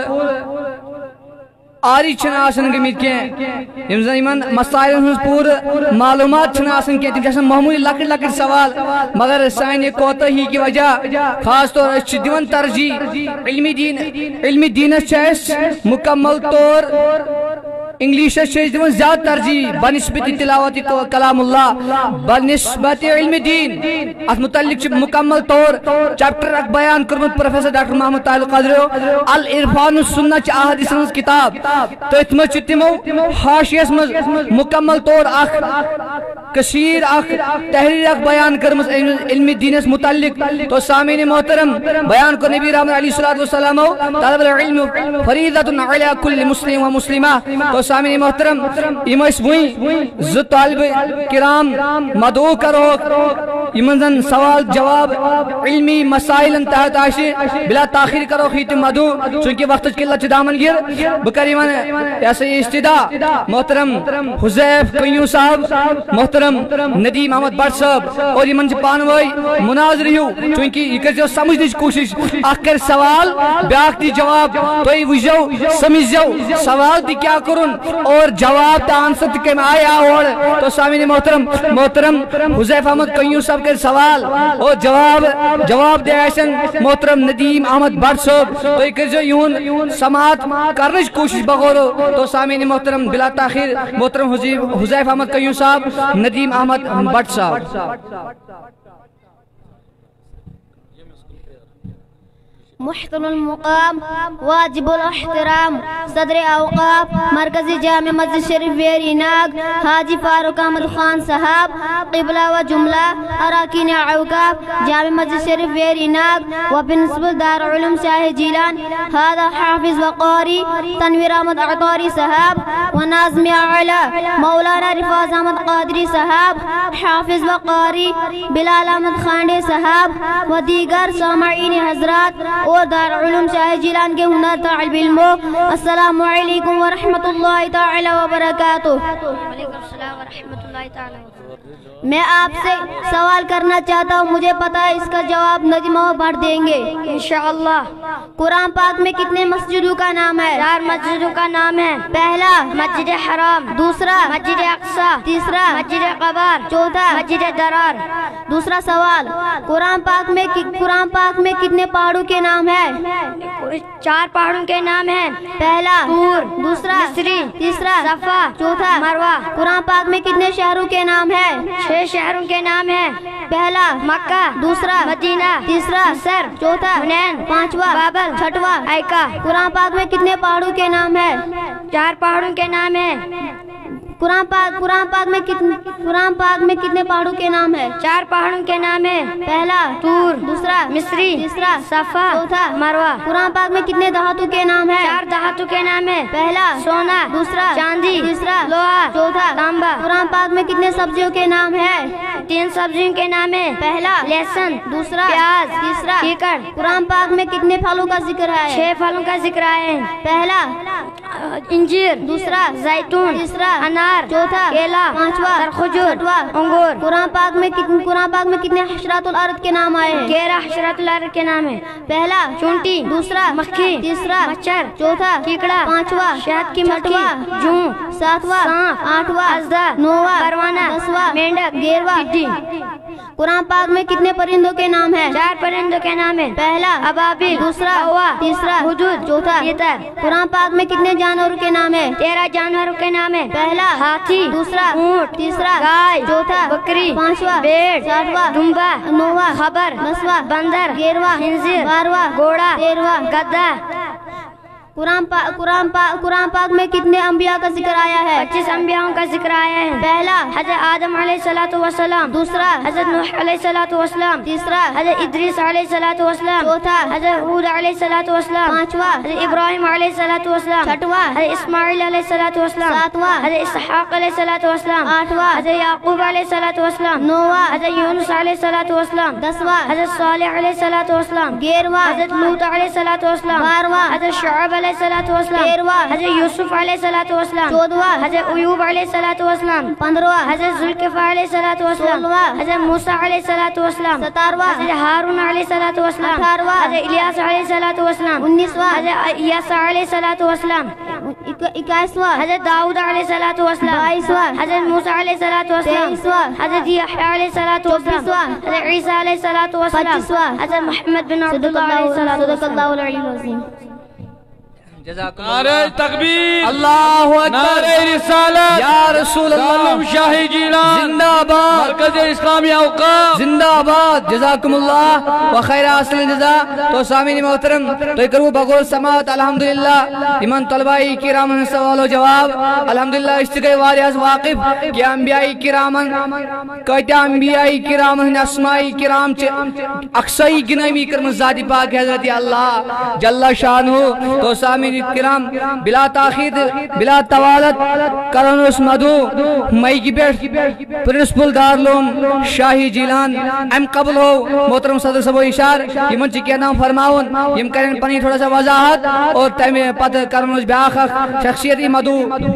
آری چھن آسن گمید کیں یم زن یمن مسائل ہنس پور معلومات چھن آسن کیں تم جیسا معمولی لکڑ لکڑ سوال مگر سائن کوتا ہی کی وجہ خاص طور اس دیون ترجیح علمی دینس چیس مکمل طور انگلیش چیز دیون زیادہ ترجیح بنسبت تلاوت کلام اللہ بنسبت علم دین اس متعلق مکمل طور چیپٹر اک بیان کرمت پروفیسر ڈاکٹر محمد طاہر قادریو العرفان السنہ چ احادیث کتاب تتھ مز تمو حاشیس مز مکمل طور اخ کثیر اخ تحریر اخ بیان کرمت علم دینس متعلق. تو سامعین محترم بیان کو نبی رحمت علیہ الصلوۃ والسلام طلب العلم فریضۃ علی کل مسلم و مسلمہ. تو سامعین محترم یم اس وہیں ز طالب کرام مدعو کرو یمن زن سوال جواب علمی مسائل تحت آشی بلا تاخیر کرو خیت مدعو چونکہ وقت قلت دامن گر بکری من ایسے استدا محترم حذیف قیوم صاحب محترم ندیم احمد بٹ صاحب اور یمن پانوئی مناظر ہو چونکہ یہ کر سمجھنے کی کوشش اکر سوال بیاکھ دی جواب تو وجو سمجھو سوال دی کیا کرن اور جواب تا آنسر کم آیا اور. تو سامعین محترم حذیف احمد قیوم صاحب کے سوال اور جواب دے ایسن محترم ندیم احمد بٹ صاحب تو یہ کر یون سماعت کرنے کی کوشش بغورو. تو سامعین محترم بلا تاخیر محترم حذیف احمد قیوم صاحب ندیم احمد بٹ صاحب. محترم المقام واجب الاحترام صدر اوقاف مرکزی جامع مسجد شریف ویری ناگ حاجی فاروق احمد خان صاحب قبلہ و جملہ اراکین اوقاف جامع مسجد شریف ویری ناگ وبنسبة دار علوم شاہ جیلان هذا حافظ وقاری تنویر احمد عطاری صاحب وناظم اعلی مولانا رفاظ احمد قادری صاحب حافظ وقاری بلال احمد خانڈے صاحب و دیگر سامعین حضرات اور دار علوم شاہ جیلان کے ہنر طالب علموں، السلام علیکم ورحمۃ اللہ تعالی وبرکاتہ۔ میں آپ سے سوال کرنا چاہتا ہوں، مجھے پتا ہے اس کا جواب نجمہ بھر دیں گے انشاءاللہ۔ قرآن پاک میں کتنے مسجدوں کا نام ہے؟ 4 مسجدوں کا نام ہے۔ پہلا مسجد حرام، دوسرا مسجد اقصی، تیسرا مسجد قبر، چوتھا مسجد درار۔ دوسرا سوال، قرآن پاک میں کتنے پہاڑوں کے نام ہے؟ 4 پہاڑوں کے نام ہیں۔ پہلا طور، دوسرا مصری، تیسرا صفا، چوتھا مروہ۔ قرآن پاک میں کتنے شہروں کے نام ہے؟ 6 شہروں کے نام ہیں۔ پہلا مکہ، دوسرا مدینہ، تیسرا مصر، چوتھا حنین، پانچواں بابل، چھٹواں ایکا۔ قرآن پاک میں کتنے پہاڑوں کے نام ہے؟ 4 پہاڑوں کے نام ہیں۔ قرآن پاک میں کتنے پہاڑوں کے نام ہے؟ 4 پہاڑوں کے نام ہے۔ پہلا طور، دوسرا مصری، تیسرا صفا، چوتھا مروہ۔ قرآن پاک میں کتنے دھاتوں کے نام ہے؟ 4 دھاتوں کے نام ہے۔ پہلا سونا، دوسرا چاندی، تیسرا لوہا، چوتھا تانبا۔ قرآن پاک میں کتنے سبزیوں کے نام ہے؟ 3 سبزیوں کے نام ہے۔ پہلا لہسن، دوسرا پیاز، تیسرا کیکڑ۔ قرآن پاک میں کتنے پھلوں کا ذکر ہے؟ 6 پھلوں کا ذکر ہے۔ پہلا انجیر، دوسرا زیتون، تیسرا انار، چوتھا کیلا، پانچواں ترخجور، چھٹواں انگور۔ قرآن پاک میں کتنے حشرات الارض کے نام آئے ہیں؟ 11 حشرات الارض کے نام ہیں۔ پہلا چونٹی، دوسرا مکھی، تیسرا مچھر، چوتھا کیکڑا، پانچواں شہد کی مکھی، جوں، ساتواں سانپ، آٹھواں اژدھا، نواں پروانہ، 10واں مینڈک، 11واں ٹڈی۔ قرآن پاک میں کتنے پرندوں کے نام ہیں؟ 4 پرندوں کے نام ہیں۔ پہلا ابابیل، دوسرا کوا، تیسرا ہدہد، چوتھا تیتر۔ قرآن پاک میں کتنے جانوروں کے نام ہیں؟ 13 جانوروں کے نام ہیں۔ پہلا ہاتھی، دوسرا اونٹ، تیسرا گائے، چوتھا بکری، پانچواں بھیڑ، ساتواں دمبا، نواں خبر، 10واں بندر، 11واں خنزیر، 12واں گھوڑا، 13واں گدھا۔ قرآن پاک میں کتنے انبیاء کا ذکر آیا ہے؟ 25 انبیاءوں کا ذکر آیا ہے۔ پہلا حضرت آدم علیہ السلام، دوسرا حضرت نوح علیہ السلام، تیسرا حضرت ادریس علیہ السلام، چوتھا حضرت ہود علیہ السلام، پانچواں حضرت ابراہیم علیہ السلام، چھٹواں حضرت اسماعیل علیہ السلام، ساتواں حضرت اسحاق علیہ السلام، آٹھواں حضرت یعقوب علیہ السلام، نواں حضرت یونس علیہ السلام، 10واں حضرت صالح علیہ السلام، 11واں حضرت لوط علیہ السلام، 12واں حضرت شعیب علیہ السلام، 13واں حضرت یوسف علیہ السلام، 14واں حضرت ایوب علیہ السلام، 15واں حضرت ذوالکفل علیہ السلام، 16واں حضرت موسیٰ علیہ السلام، 17واں حضرت ہارون علیہ السلام، 18واں حضرت الیاس علیہ السلام، 19واں حضرت عیسیٰ علیہ السلام، 21واں حضرت داؤد علیہ السلام، 22واں حضرت موسیٰ علیہ السلام، 23واں حضرت یحییٰ علیہ السلام، 24واں حضرت عیسیٰ علیہ السلام، 25واں حضرت محمد بن عبد اللہ علیہ السلام۔ صدق اللہ العلی العظیم۔ نعرہ تکبیر، اللہ اکبر، نعرہ رسالت، یا رسول اللہ، عالم شاہی جیلان زندہ باد، مرکز اسلامی اوقاف زندہ باد، جزاکم اللہ و خیر احسن جزا۔ تو سامعین محترم، تو کرو بغور سماعت الحمدللہ ایمان طلباء کرام سوال و جواب الحمدللہ اشتگئی واریاز واقف کہ انبیاء کرامن کہتا انبیاء کرامن اسماء کرام اقصائی گنامی کرم ذات پاک حضرت اللہ جل شانہ۔ تو سامعین کرام بلا تاخیر بلا توالت کرن اس مدو مئی کی بیٹھ پرنسپل دارالعلوم شاہی جیلان ام قبل ہو محترم صدر صاحب اشار یمن چی کہنا فرماون یم کرن پنی تھوڑا سا وضاحت اور تیم پتہ کرن اس بیاخ شخصیتی مدو۔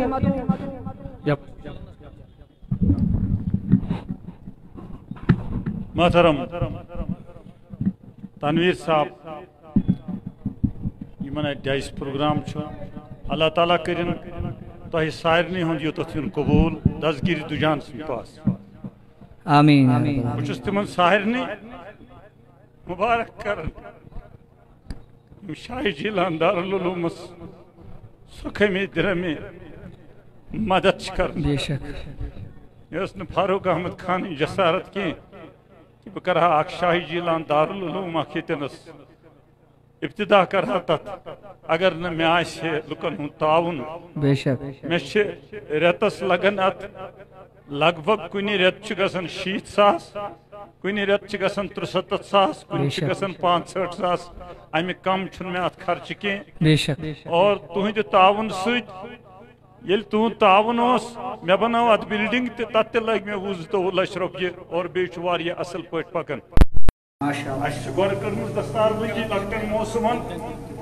محترم تنویر صاحب یمن جائز پروگرام چھو اللہ تعالیٰ کرن تہ سارنی ہند یوتن قبول دستگیری دجان سن پاس آمین۔ بچس تمن سارنی مبارک کرن شاہی جیلان دارالعلوم سکھمی درمی مدد کرن۔ بے شک یہ فاروق احمد خان جسارت کی کہ بہ کرہا اخ شاہی جیلان دارالعلوم اخ یتنس ابتدا کرا تت اگر نہ مے آسہِ لُکن ہُنٛد تعاون بے شک مے چھِ رٮ۪تس لگان ات لگ بھگ کُنہِ رٮ۪تہٕ چھُ گژھان 60,000 کُنہِ رٮ۪تہٕ چھِ گژھان 63,000 کُنہِ چھِ گژھان 65,000 امہِ کم چھُنہٕ مےٚ اتھ خرچہٕ کینٛہہ بے شک اور تُہنٛدِ تعاون سۭتۍ ییٚلہِ تُہُنٛد تعاون اوس مےٚ بنٲو اتھ بلڈنگ تہِ تتھ تہِ لٔگۍ مےٚ 20-22 لچھ رۄپیہِ اور بیٚیہِ چھُ واریاہ اصل پٲٹھۍ پکان اسہِ چھِ گۄڈٕ کٔرمٕژ دستار بندی لۄکٹٮ۪ن موسمن